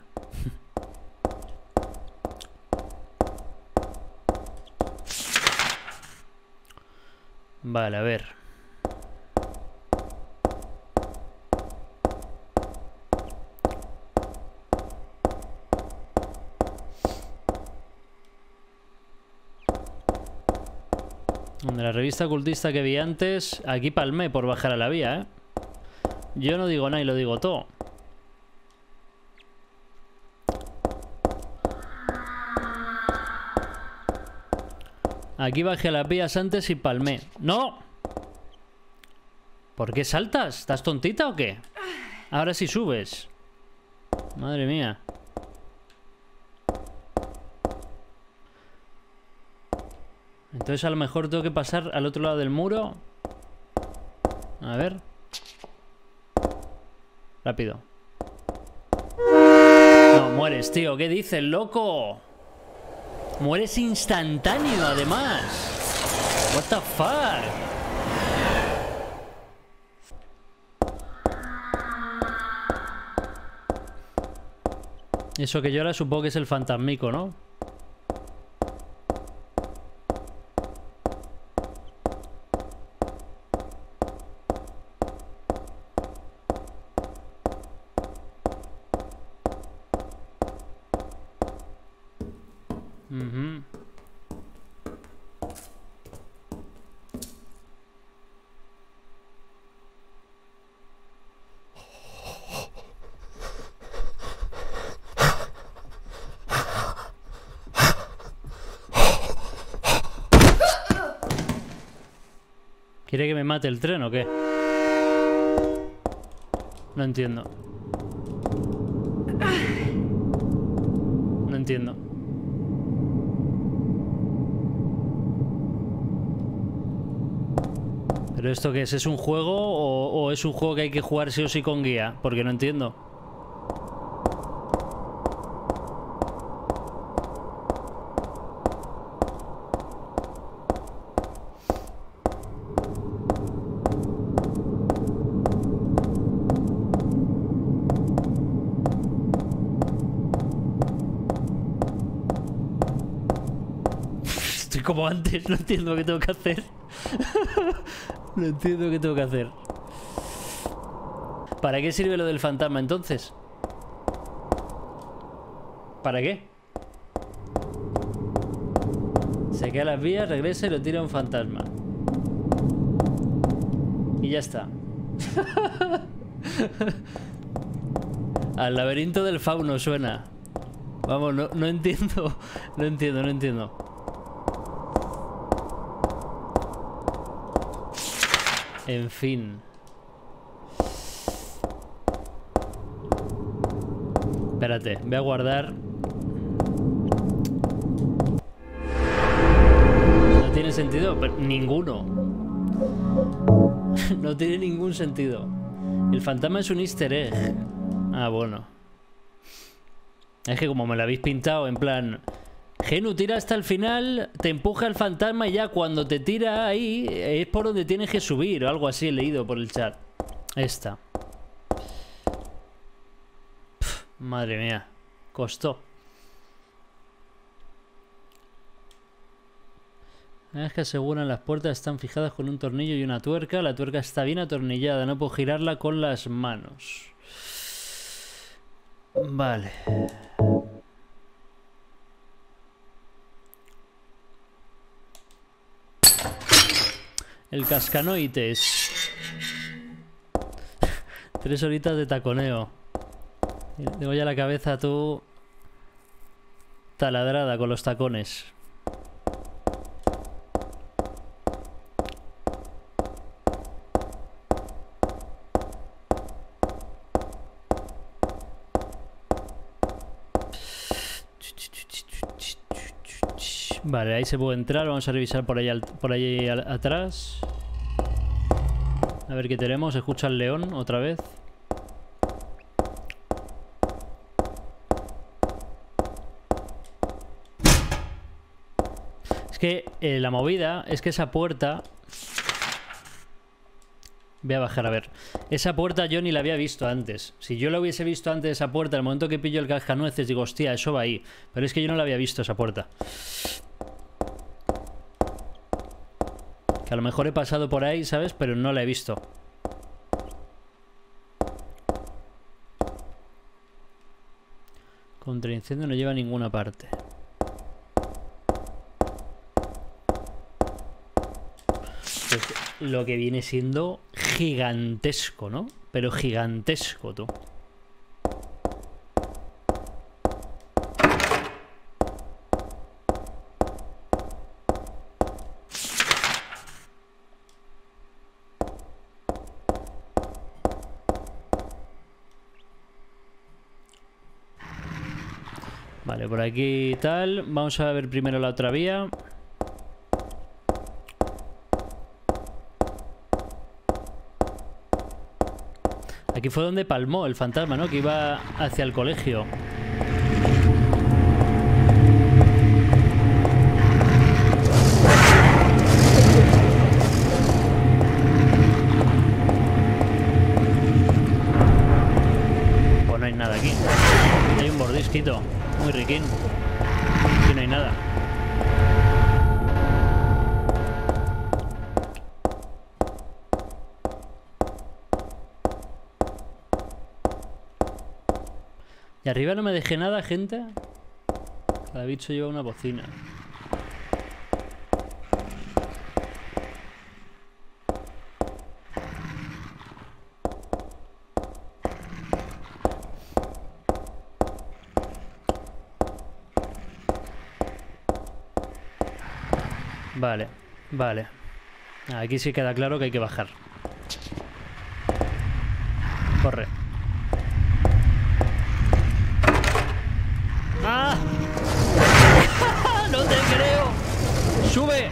Vale, a ver. De la revista ocultista que vi antes, aquí palmé por bajar a la vía, ¿eh? Yo no digo nada y lo digo todo. Aquí bajé a las vías antes y palmé. ¡No! ¿Por qué saltas? ¿Estás tontita o qué? Ahora sí subes. Madre mía. Entonces a lo mejor tengo que pasar al otro lado del muro. A ver. Rápido. No, mueres, tío. ¿Qué dices, loco? Mueres instantáneo, además. What the fuck. Eso que llora supongo que es el fantasmico, ¿no? Uh-huh. ¿Quiere que me mate el tren o qué? No entiendo. No entiendo. ¿Pero esto qué es? ¿Es un juego o, o es un juego que hay que jugar sí o sí con guía? Porque no entiendo. como antes, no entiendo qué tengo que hacer. No entiendo qué tengo que hacer. ¿Para qué sirve lo del fantasma entonces? ¿Para qué? Se queda las vías, regresa y lo tira un fantasma. Y ya está. Al laberinto del fauno suena. Vamos, no, no entiendo. No entiendo, no entiendo. En fin. Espérate, voy a guardar. No tiene sentido, pero ninguno. No tiene ningún sentido. El fantasma es un easter egg. Ah, bueno. Es que como me lo habéis pintado en plan... Genu, tira hasta el final, te empuja el fantasma y ya cuando te tira ahí es por donde tienes que subir o algo así he leído por el chat. Esta. Pff, madre mía. Costó. Es que aseguran las puertas están fijadas con un tornillo y una tuerca. La tuerca está bien atornillada, no puedo girarla con las manos. Vale. El cascanoites. Tres horitas de taconeo. Tengo ya la cabeza tú taladrada con los tacones. Vale, ahí se puede entrar. Vamos a revisar por ahí, al, por ahí al, atrás. A ver qué tenemos. Escucha el león otra vez. Es que eh, la movida es que esa puerta... Voy a bajar a ver. Esa puerta yo ni la había visto antes. Si yo la hubiese visto antes esa puerta, al momento que pillo el cascanueces digo, hostia, eso va ahí. Pero es que yo no la había visto esa puerta. Que a lo mejor he pasado por ahí, ¿sabes? Pero no la he visto. Contra incendio no lleva a ninguna parte. Pues lo que viene siendo gigantesco, ¿no? Pero gigantesco, tú. Vale, por aquí tal. Vamos a ver primero la otra vía. Aquí fue donde palmó el fantasma, ¿no? Que iba hacia el colegio. Pues no hay nada aquí. Hay un mordisquito. Muy riquín. Aquí no hay nada. Y arriba no me dejé nada, gente. Cada bicho lleva una bocina. Vale, vale. Aquí sí queda claro que hay que bajar. Corre. ¡Ah! ¡No te creo! ¡Sube!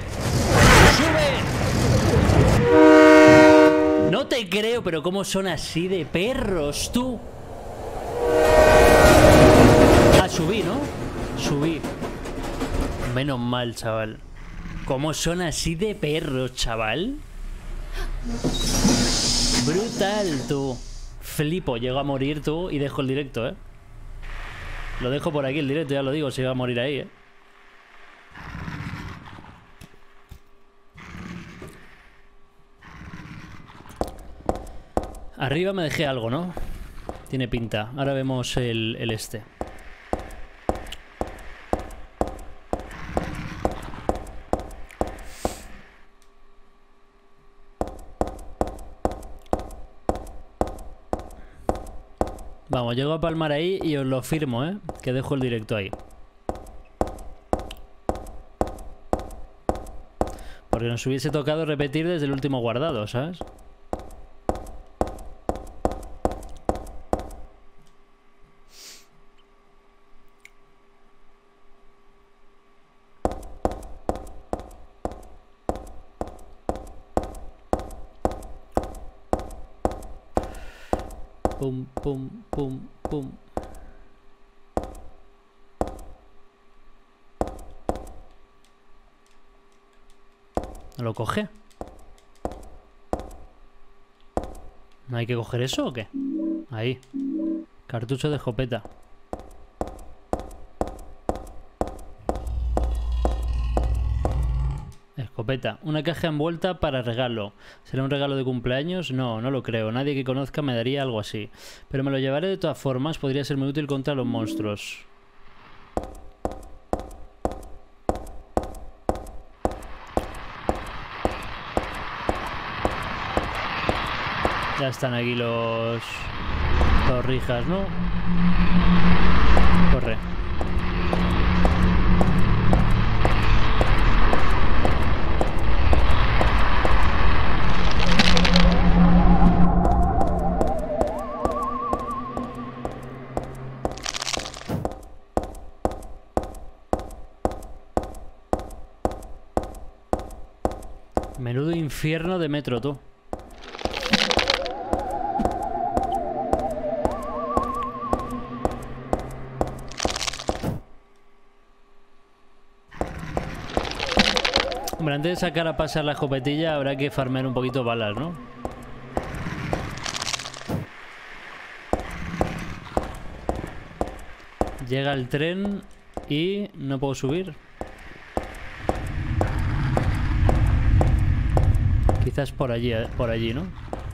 ¡Sube! No te creo, pero ¿cómo son así de perros, tú? Ah, subí, ¿no? Subí. Menos mal, chaval. ¿Cómo son así de perros, chaval? Brutal, tú. Flipo, llego a morir, tú, y dejo el directo, ¿eh? Lo dejo por aquí el directo, ya lo digo, si va a morir ahí, ¿eh? Arriba me dejé algo, ¿no? Tiene pinta. Ahora vemos el, el este. Vamos, llego a palmar ahí y os lo firmo, ¿eh? Que dejo el directo ahí. Porque nos hubiese tocado repetir desde el último guardado, ¿sabes? Pum, pum, pum, pum. ¿No lo coge? ¿No hay que coger eso o qué? Ahí. Cartucho de escopeta. Escopeta. Una caja envuelta para regalo. ¿Será un regalo de cumpleaños? No, no lo creo. Nadie que conozca me daría algo así. Pero me lo llevaré de todas formas. Podría ser muy útil contra los monstruos. Ya están aquí los torrijas, ¿no? Corre. Menudo infierno de metro, tú. Hombre, antes de sacar a pasar la escopetilla habrá que farmear un poquito balas, ¿no? Llega el tren y no puedo subir. Quizás por allí, por allí, ¿no?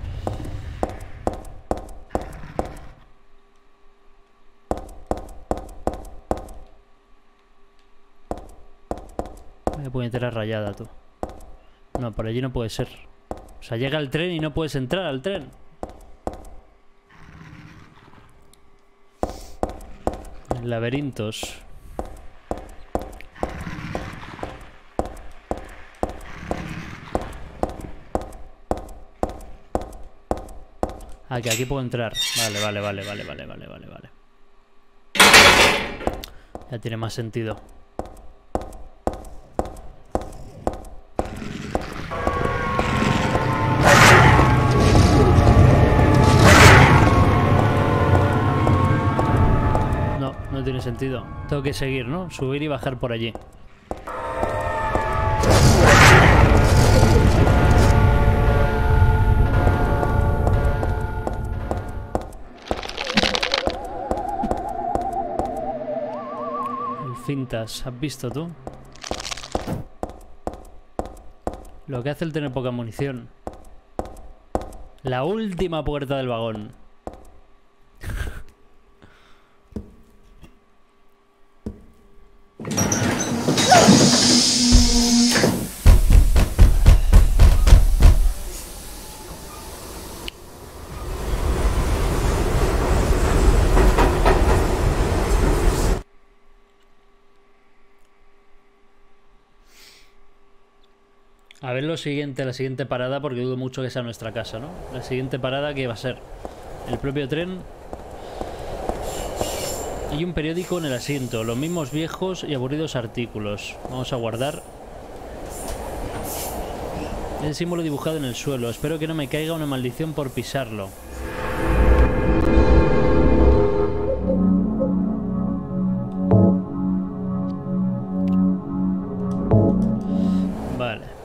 Me puedo entrar rayada, tú. No, por allí no puede ser. O sea, llega el tren y no puedes entrar al tren. Laberintos. Ah, que aquí puedo entrar. Vale, vale, vale, vale, vale, vale, vale, vale. Ya tiene más sentido. No, no tiene sentido. Tengo que seguir, ¿no? Subir y bajar por allí. Cintas, ¿has visto tú? Lo que hace el tener poca munición. La última puerta del vagón. A ver lo siguiente, la siguiente parada, porque dudo mucho que sea nuestra casa, ¿no? La siguiente parada, ¿qué va a ser? El propio tren. Hay un periódico en el asiento, los mismos viejos y aburridos artículos. Vamos a guardar. El símbolo dibujado en el suelo. Espero que no me caiga una maldición por pisarlo. Vale.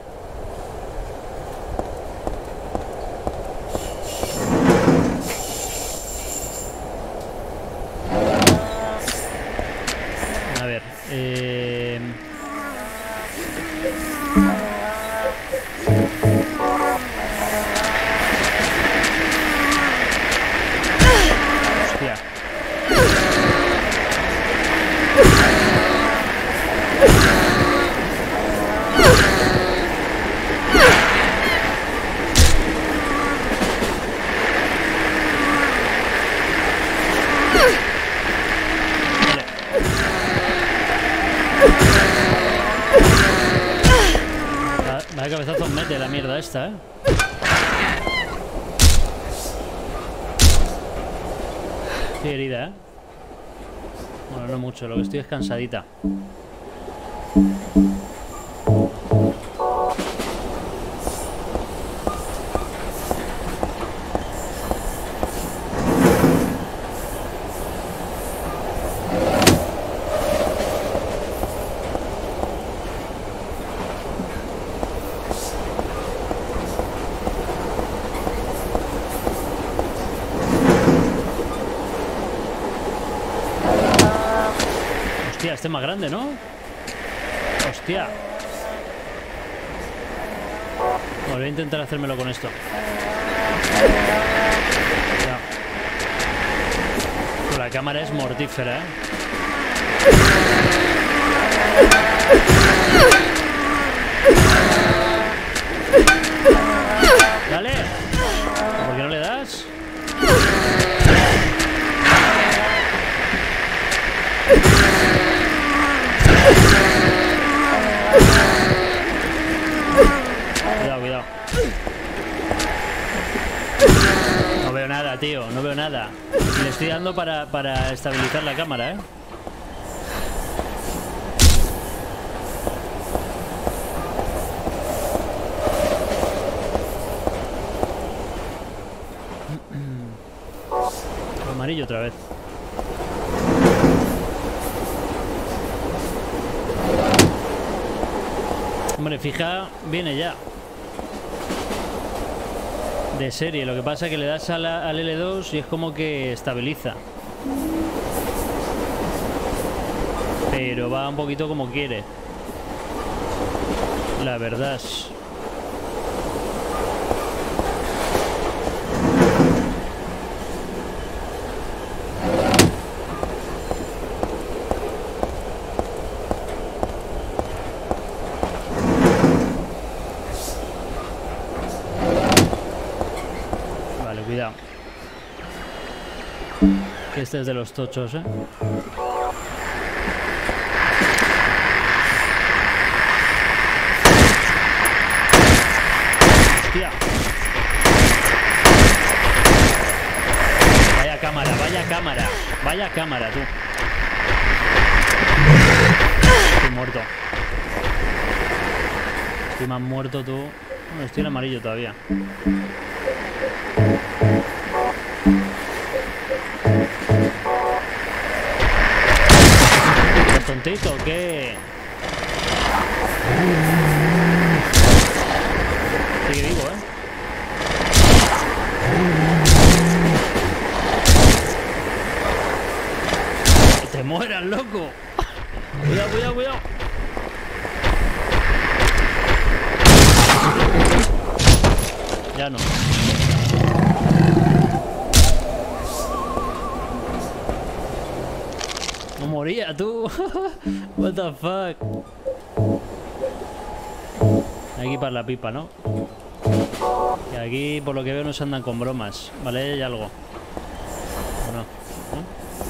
A ver, eh... Vaya cabezazos mete la mierda esta, ¿eh? Estoy herida, ¿eh? Bueno, no mucho, lo que estoy es cansadita. Hostia, este es más grande, ¿no? Hostia. Bueno, voy a intentar hacérmelo con esto. Ya. Pues la cámara es mortífera, ¿eh? Dale. ¿Por qué no le das? Cuidado, cuidado. No veo nada, tío, no veo nada. Le estoy dando para, para estabilizar la cámara, ¿eh? Amarillo otra vez. Hombre, fija, viene ya de serie. Lo que pasa es que le das a la, al L dos y es como que estabiliza. Pero va un poquito como quiere. La verdad es... Cuidado. Que este es de los tochos, ¿eh? Hostia. Vaya cámara, vaya cámara. Vaya cámara, tú. Estoy muerto. Estoy más muerto, tú. Bueno, estoy en amarillo todavía. ¿Tontito o qué? Sigue vivo, ¿eh? ¡Que te mueras, loco! Cuidado, cuidado, cuidado. Ya no. No moría, tú. What the fuck. Aquí para la pipa, ¿no? Y aquí, por lo que veo, no se andan con bromas. ¿Vale? Hay algo. ¿O no? ¿No?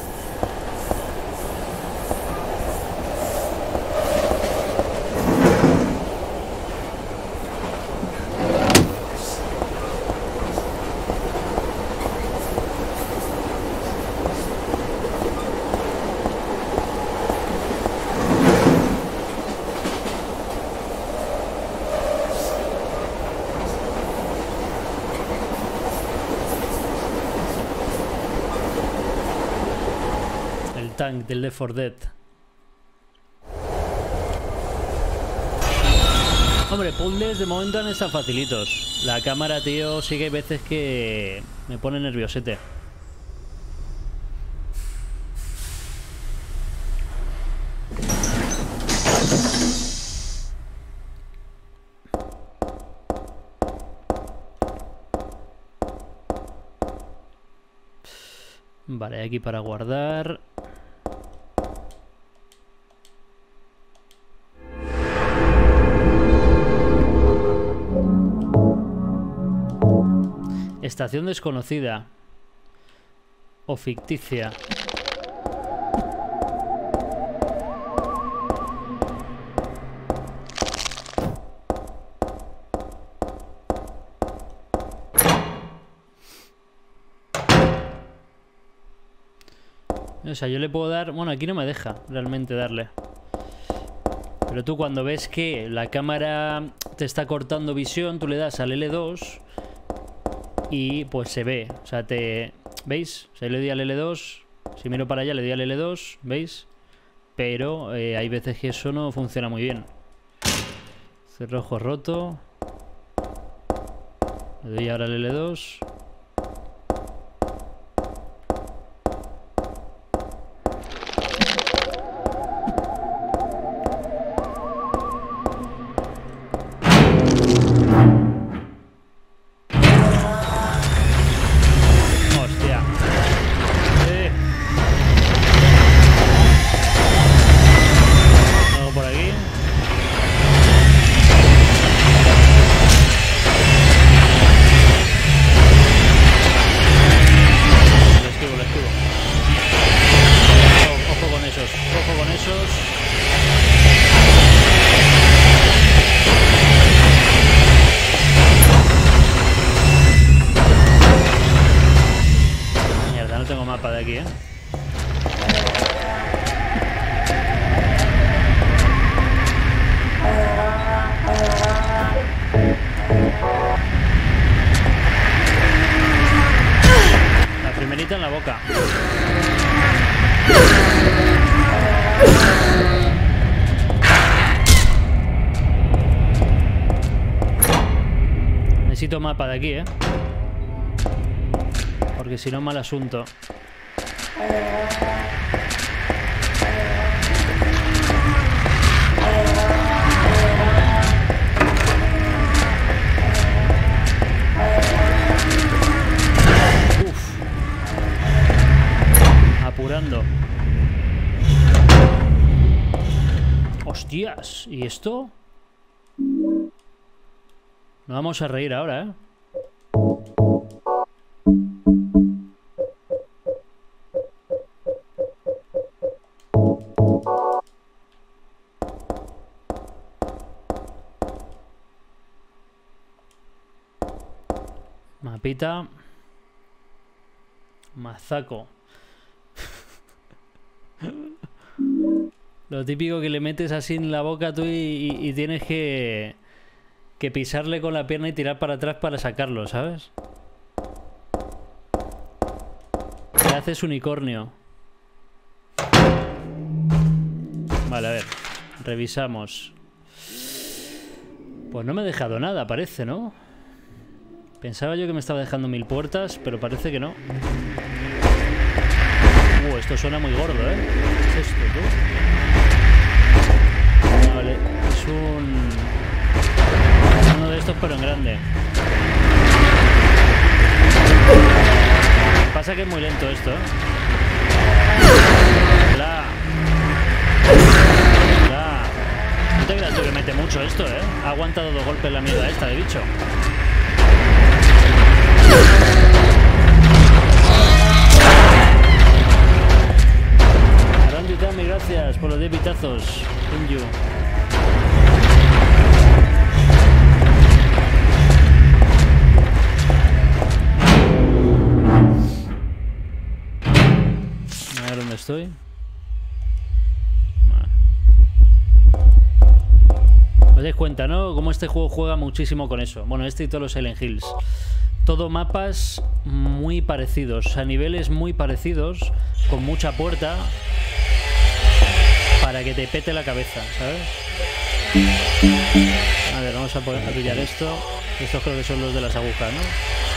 Tank del Left four Dead. Hombre, puzzles de momento han estado facilitos. La cámara, tío, sí que hay veces que me pone nerviosete. Vale, aquí para guardar. Estación desconocida. O ficticia. O sea, yo le puedo dar... Bueno, aquí no me deja realmente darle. Pero tú cuando ves que la cámara te está cortando visión, tú le das al L dos y pues se ve. O sea, te... ¿Veis? O sea, le doy al L dos. Si miro para allá le doy al L dos. ¿Veis? Pero eh, hay veces que eso no funciona muy bien. Cerrojo roto. Le doy ahora al L dos. De aquí, ¿eh? La primerita en la boca. Necesito mapa de aquí, ¿eh? Porque si no, mal asunto. Uf. Apurando. Hostias, ¿y esto? Nos vamos a reír ahora, ¿eh? Mapita. Mazaco. Lo típico que le metes así en la boca tú y, y, y tienes que, que pisarle con la pierna y tirar para atrás para sacarlo, ¿sabes? ¿Qué haces, unicornio? Vale, a ver. Revisamos. Pues no me he dejado nada, parece, ¿no? Pensaba yo que me estaba dejando mil puertas, pero parece que no. Uh, esto suena muy gordo, ¿eh? ¿Qué es esto, tú? Vale, es un... uno de estos, pero en grande. Pasa que es muy lento esto, ¿eh? La... La... No te creas tú que mete mucho esto, ¿eh? Ha aguantado dos golpes la mierda esta de bicho. Aranditami, gracias por los diez pitazos. Thank you. A ver dónde estoy. Os dais cuenta, ¿no? Como este juego juega muchísimo con eso. Bueno, este y todos los Silent Hills. Todo mapas muy parecidos, a niveles muy parecidos, con mucha puerta, para que te pete la cabeza, ¿sabes? A ver, vamos a, poder, a pillar esto. Estos creo que son los de las agujas, ¿no?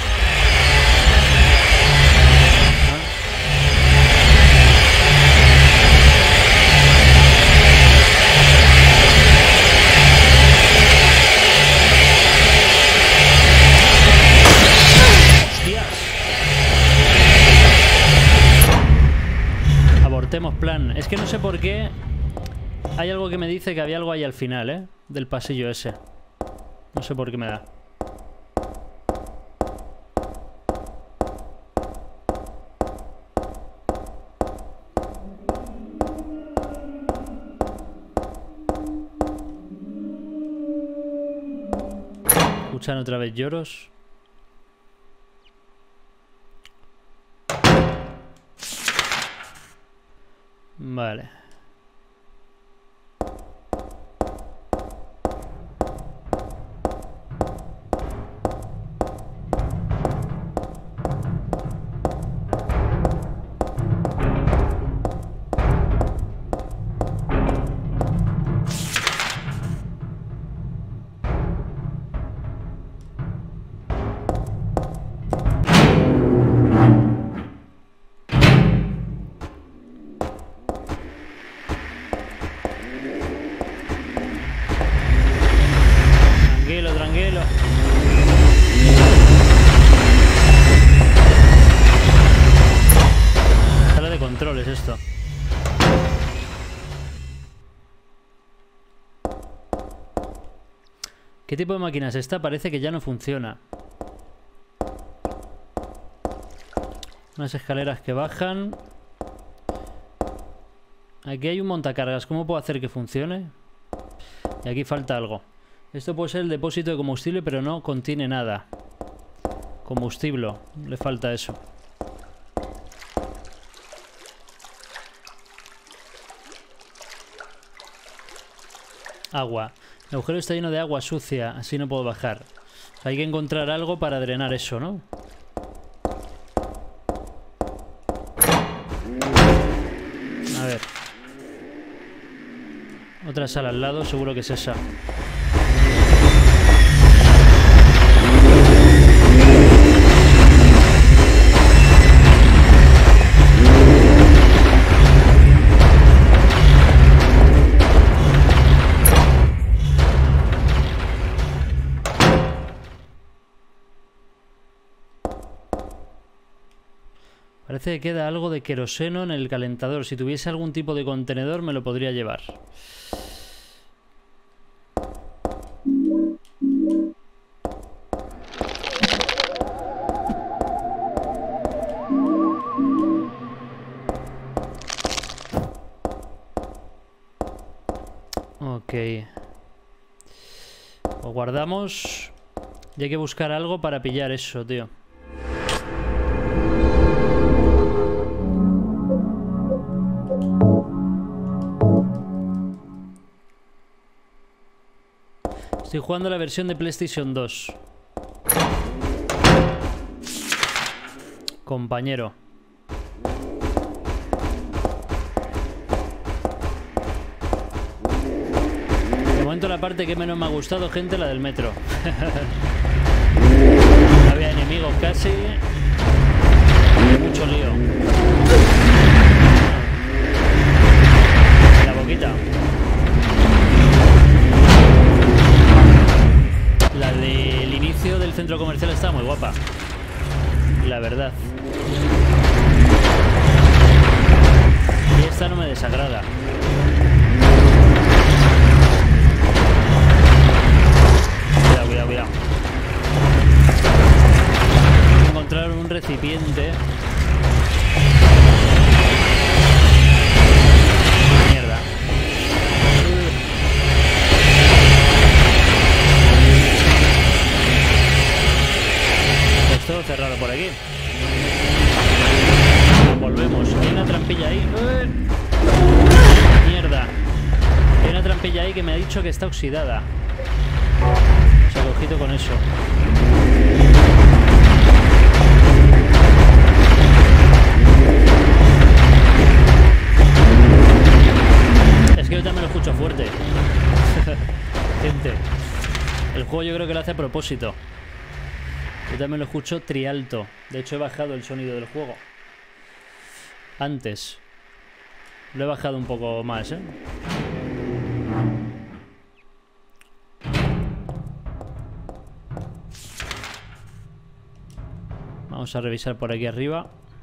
Abortemos plan. Es que no sé por qué. Hay algo que me dice que había algo ahí al final, ¿eh? Del pasillo ese. No sé por qué me da. Escuchan otra vez lloros. Vale. Tranquilo, tranquilo. Sala de controles esto. ¿Qué tipo de máquina es esta? Parece que ya no funciona. Unas escaleras que bajan. Aquí hay un montacargas. ¿Cómo puedo hacer que funcione? Y aquí falta algo. Esto puede ser el depósito de combustible, pero no contiene nada. Combustible. Le falta eso. Agua. El agujero está lleno de agua sucia. Así no puedo bajar. Hay que encontrar algo para drenar eso, ¿no? A ver. Otra sala al lado. Seguro que es esa. Parece que queda algo de queroseno en el calentador. Si tuviese algún tipo de contenedor me lo podría llevar. Ok. Lo guardamos. Y hay que buscar algo para pillar eso, tío. Estoy jugando la versión de PlayStation dos. Compañero. De momento la parte que menos me ha gustado, gente, la del metro. Había enemigos casi. Mucho lío. La boquita. La del inicio del centro comercial está muy guapa. La verdad. Y esta no me desagrada. Cuidado, cuidado, cuidado. Voy a encontrar un recipiente. Mierda. Todo cerrado por aquí. Volvemos. Hay una trampilla ahí. Mierda. Hay una trampilla ahí que me ha dicho que está oxidada. O sea, ojito con eso. Es que yo también lo escucho fuerte. Gente. El juego yo creo que lo hace a propósito. Yo también lo escucho trialto. De hecho he bajado el sonido del juego. Antes. Lo he bajado un poco más, ¿eh? Vamos a revisar por aquí arriba.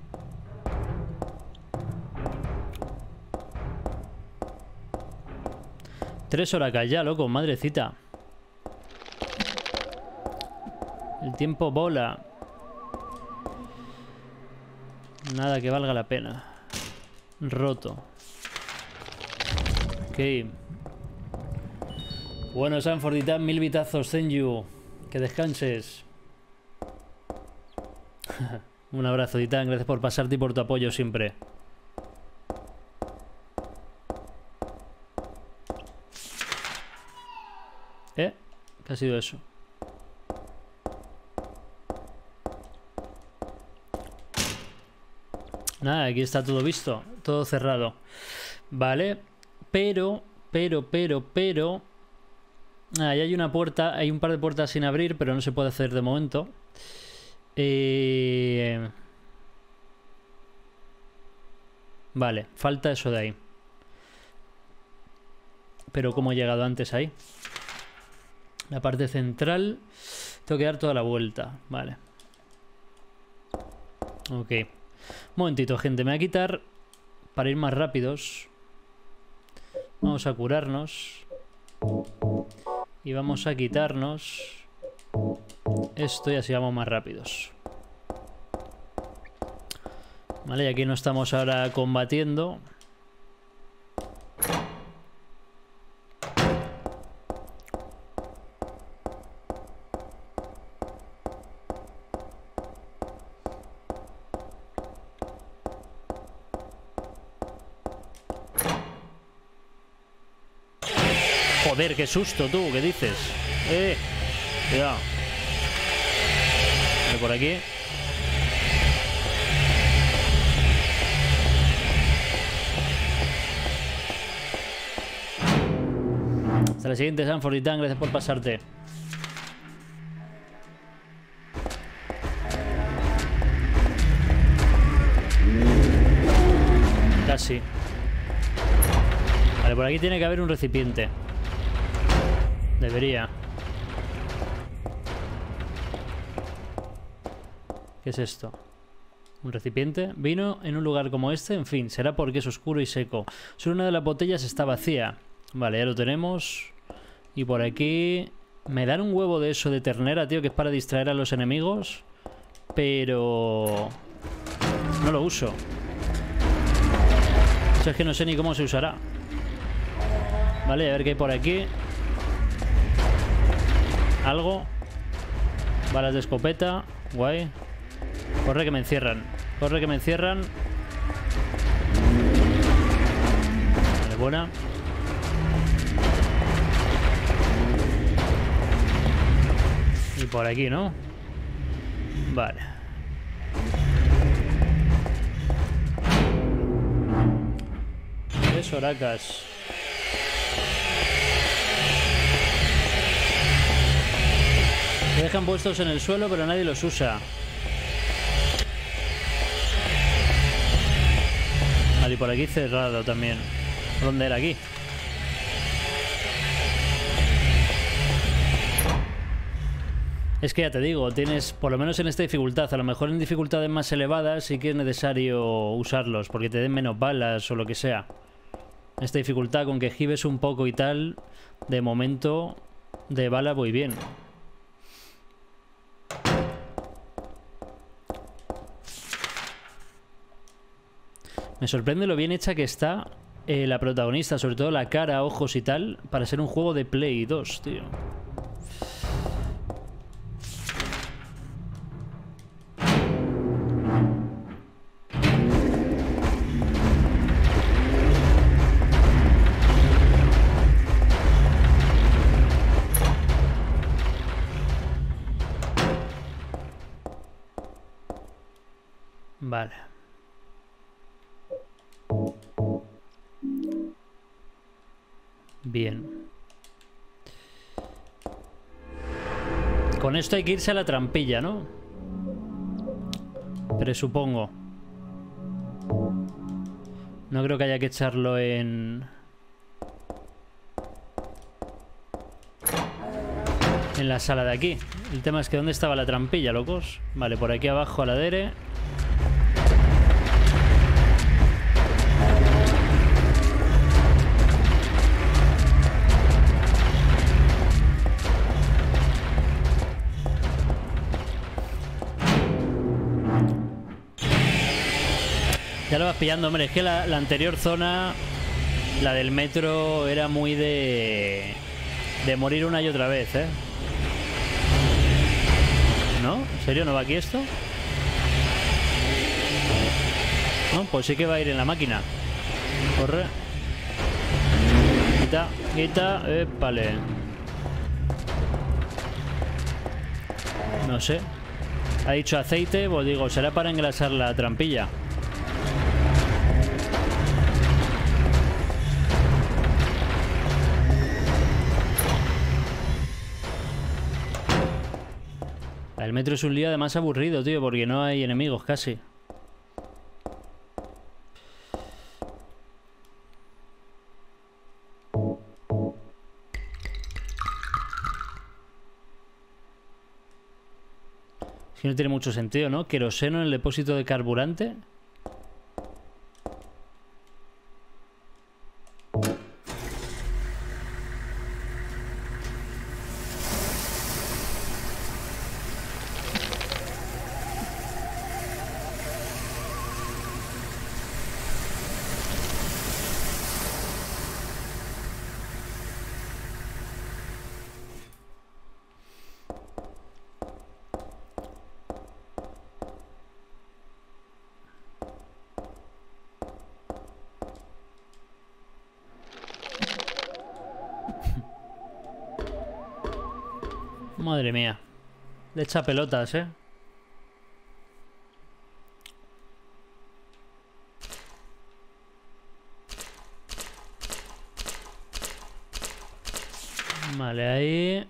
Tres horas acá ya, loco, madrecita. El tiempo bola. Nada que valga la pena. Roto. Ok. Bueno, Sanford y Tan, mil vitazos, thank you. Que descanses. Un abrazo, Titán. Gracias por pasarte y por tu apoyo siempre. ¿Eh? ¿Qué ha sido eso? Nada, aquí está todo visto. Todo cerrado. Vale. Pero, pero, pero, pero... Ah, ahí hay una puerta. Hay un par de puertas sin abrir, pero no se puede hacer de momento. Eh... Vale, falta eso de ahí. Pero ¿cómo he llegado antes ahí? La parte central. Tengo que dar toda la vuelta. Vale. Ok. Un momentito, gente. Me voy a quitar para ir más rápidos. Vamos a curarnos. Y vamos a quitarnos esto y así vamos más rápidos. Vale, y aquí no estamos ahora combatiendo. Joder, qué susto tú, ¿qué dices? Eh, cuidado. Vale, por aquí. Hasta la siguiente, Sanford y Tan, gracias por pasarte. Casi. Vale, por aquí tiene que haber un recipiente. Debería. ¿Qué es esto? Un recipiente. Vino en un lugar como este. En fin, será porque es oscuro y seco. Solo una de las botellas está vacía. Vale, ya lo tenemos. Y por aquí... Me dan un huevo de eso de ternera, tío, que es para distraer a los enemigos. Pero... no lo uso. Eso es que no sé ni cómo se usará. Vale, a ver qué hay por aquí. Algo. Balas de escopeta. Guay. Corre que me encierran. Corre que me encierran. Vale, buena. Y por aquí, ¿no? Vale. Tres horacas. Se dejan puestos en el suelo, pero nadie los usa. Vale, y por aquí cerrado también. ¿Dónde era aquí? Es que ya te digo, tienes, por lo menos en esta dificultad, a lo mejor en dificultades más elevadas sí que es necesario usarlos, porque te den menos balas o lo que sea. En esta dificultad, con que gibes un poco y tal, de momento de bala voy bien. Me sorprende lo bien hecha que está eh, la protagonista, sobre todo la cara, ojos y tal, para ser un juego de Play dos, tío. Vale. Bien. Con esto hay que irse a la trampilla, ¿no? Presupongo. No creo que haya que echarlo en... en la sala de aquí. El tema es que ¿dónde estaba la trampilla, locos? Vale, por aquí abajo a la dere. Ya lo vas pillando, hombre. Es que la, la anterior zona, la del metro, era muy de... de morir una y otra vez, ¿eh? ¿No? ¿En serio no va aquí esto? No, pues sí que va a ir en la máquina. Corre. Quita, quita. Épale. No sé. Ha dicho aceite, pues digo, será para engrasar la trampilla. El metro es un lío además aburrido, tío, porque no hay enemigos casi. Es que no tiene mucho sentido, ¿no? Queroseno en el depósito de carburante. Madre mía. Le echa pelotas, ¿eh? Vale, ahí...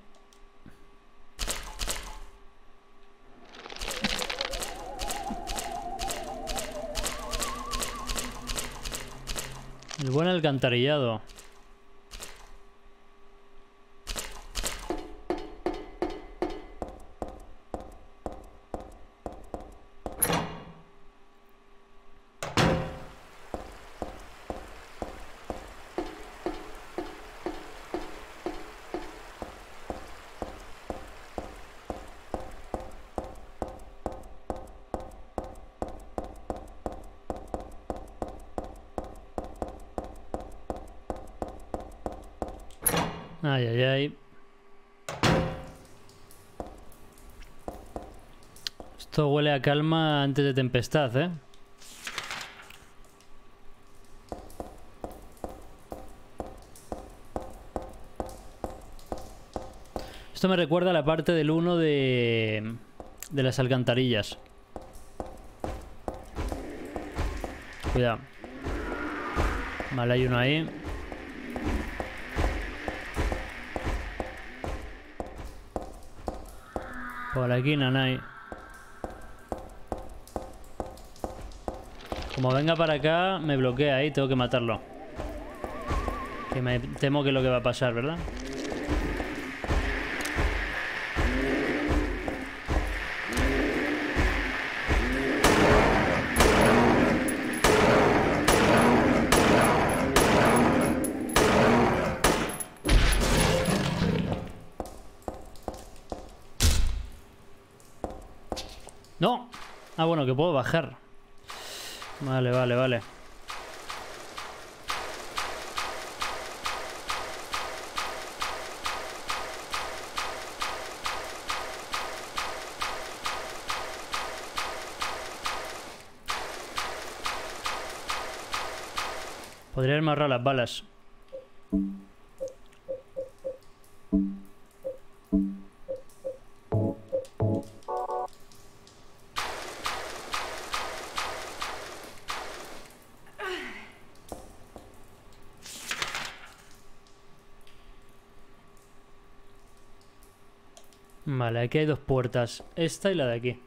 El buen alcantarillado. Ay, ay, ay. Esto huele a calma antes de tempestad, ¿eh? Esto me recuerda a la parte del uno de... de las alcantarillas. Cuidado. Vale, hay uno ahí. Por aquí, nanay. Como venga para acá, me bloquea ahí, tengo que matarlo. Que me temo que es lo que va a pasar, ¿verdad? ¡No! Ah, bueno, que puedo bajar. Vale, vale, vale. Podría haberme ahorrado las balas. Vale, aquí hay dos puertas. Esta y la de aquí.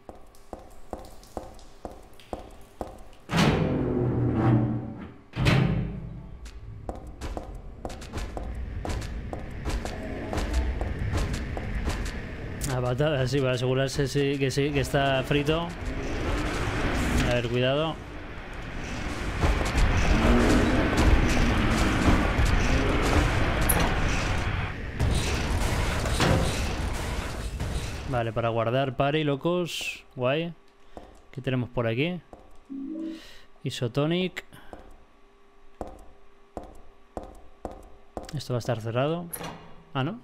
A patadas, sí, para asegurarse sí, que sí, que está frito. A ver, cuidado. Vale, para guardar party, locos. Guay. ¿Qué tenemos por aquí? Isotonic. Esto va a estar cerrado. Ah, ¿no?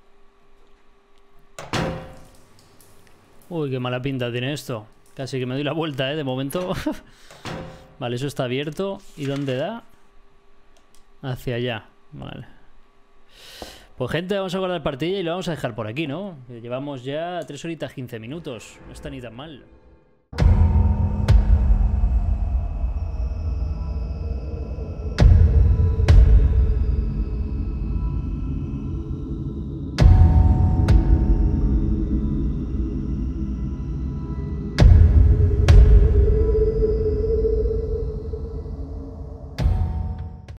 Uy, qué mala pinta tiene esto. Casi que me doy la vuelta, ¿eh? De momento. Vale, eso está abierto. ¿Y dónde da? Hacia allá. Vale. Pues gente, vamos a guardar partida y lo vamos a dejar por aquí, ¿no? Llevamos ya tres horitas quince minutos. No está ni tan mal.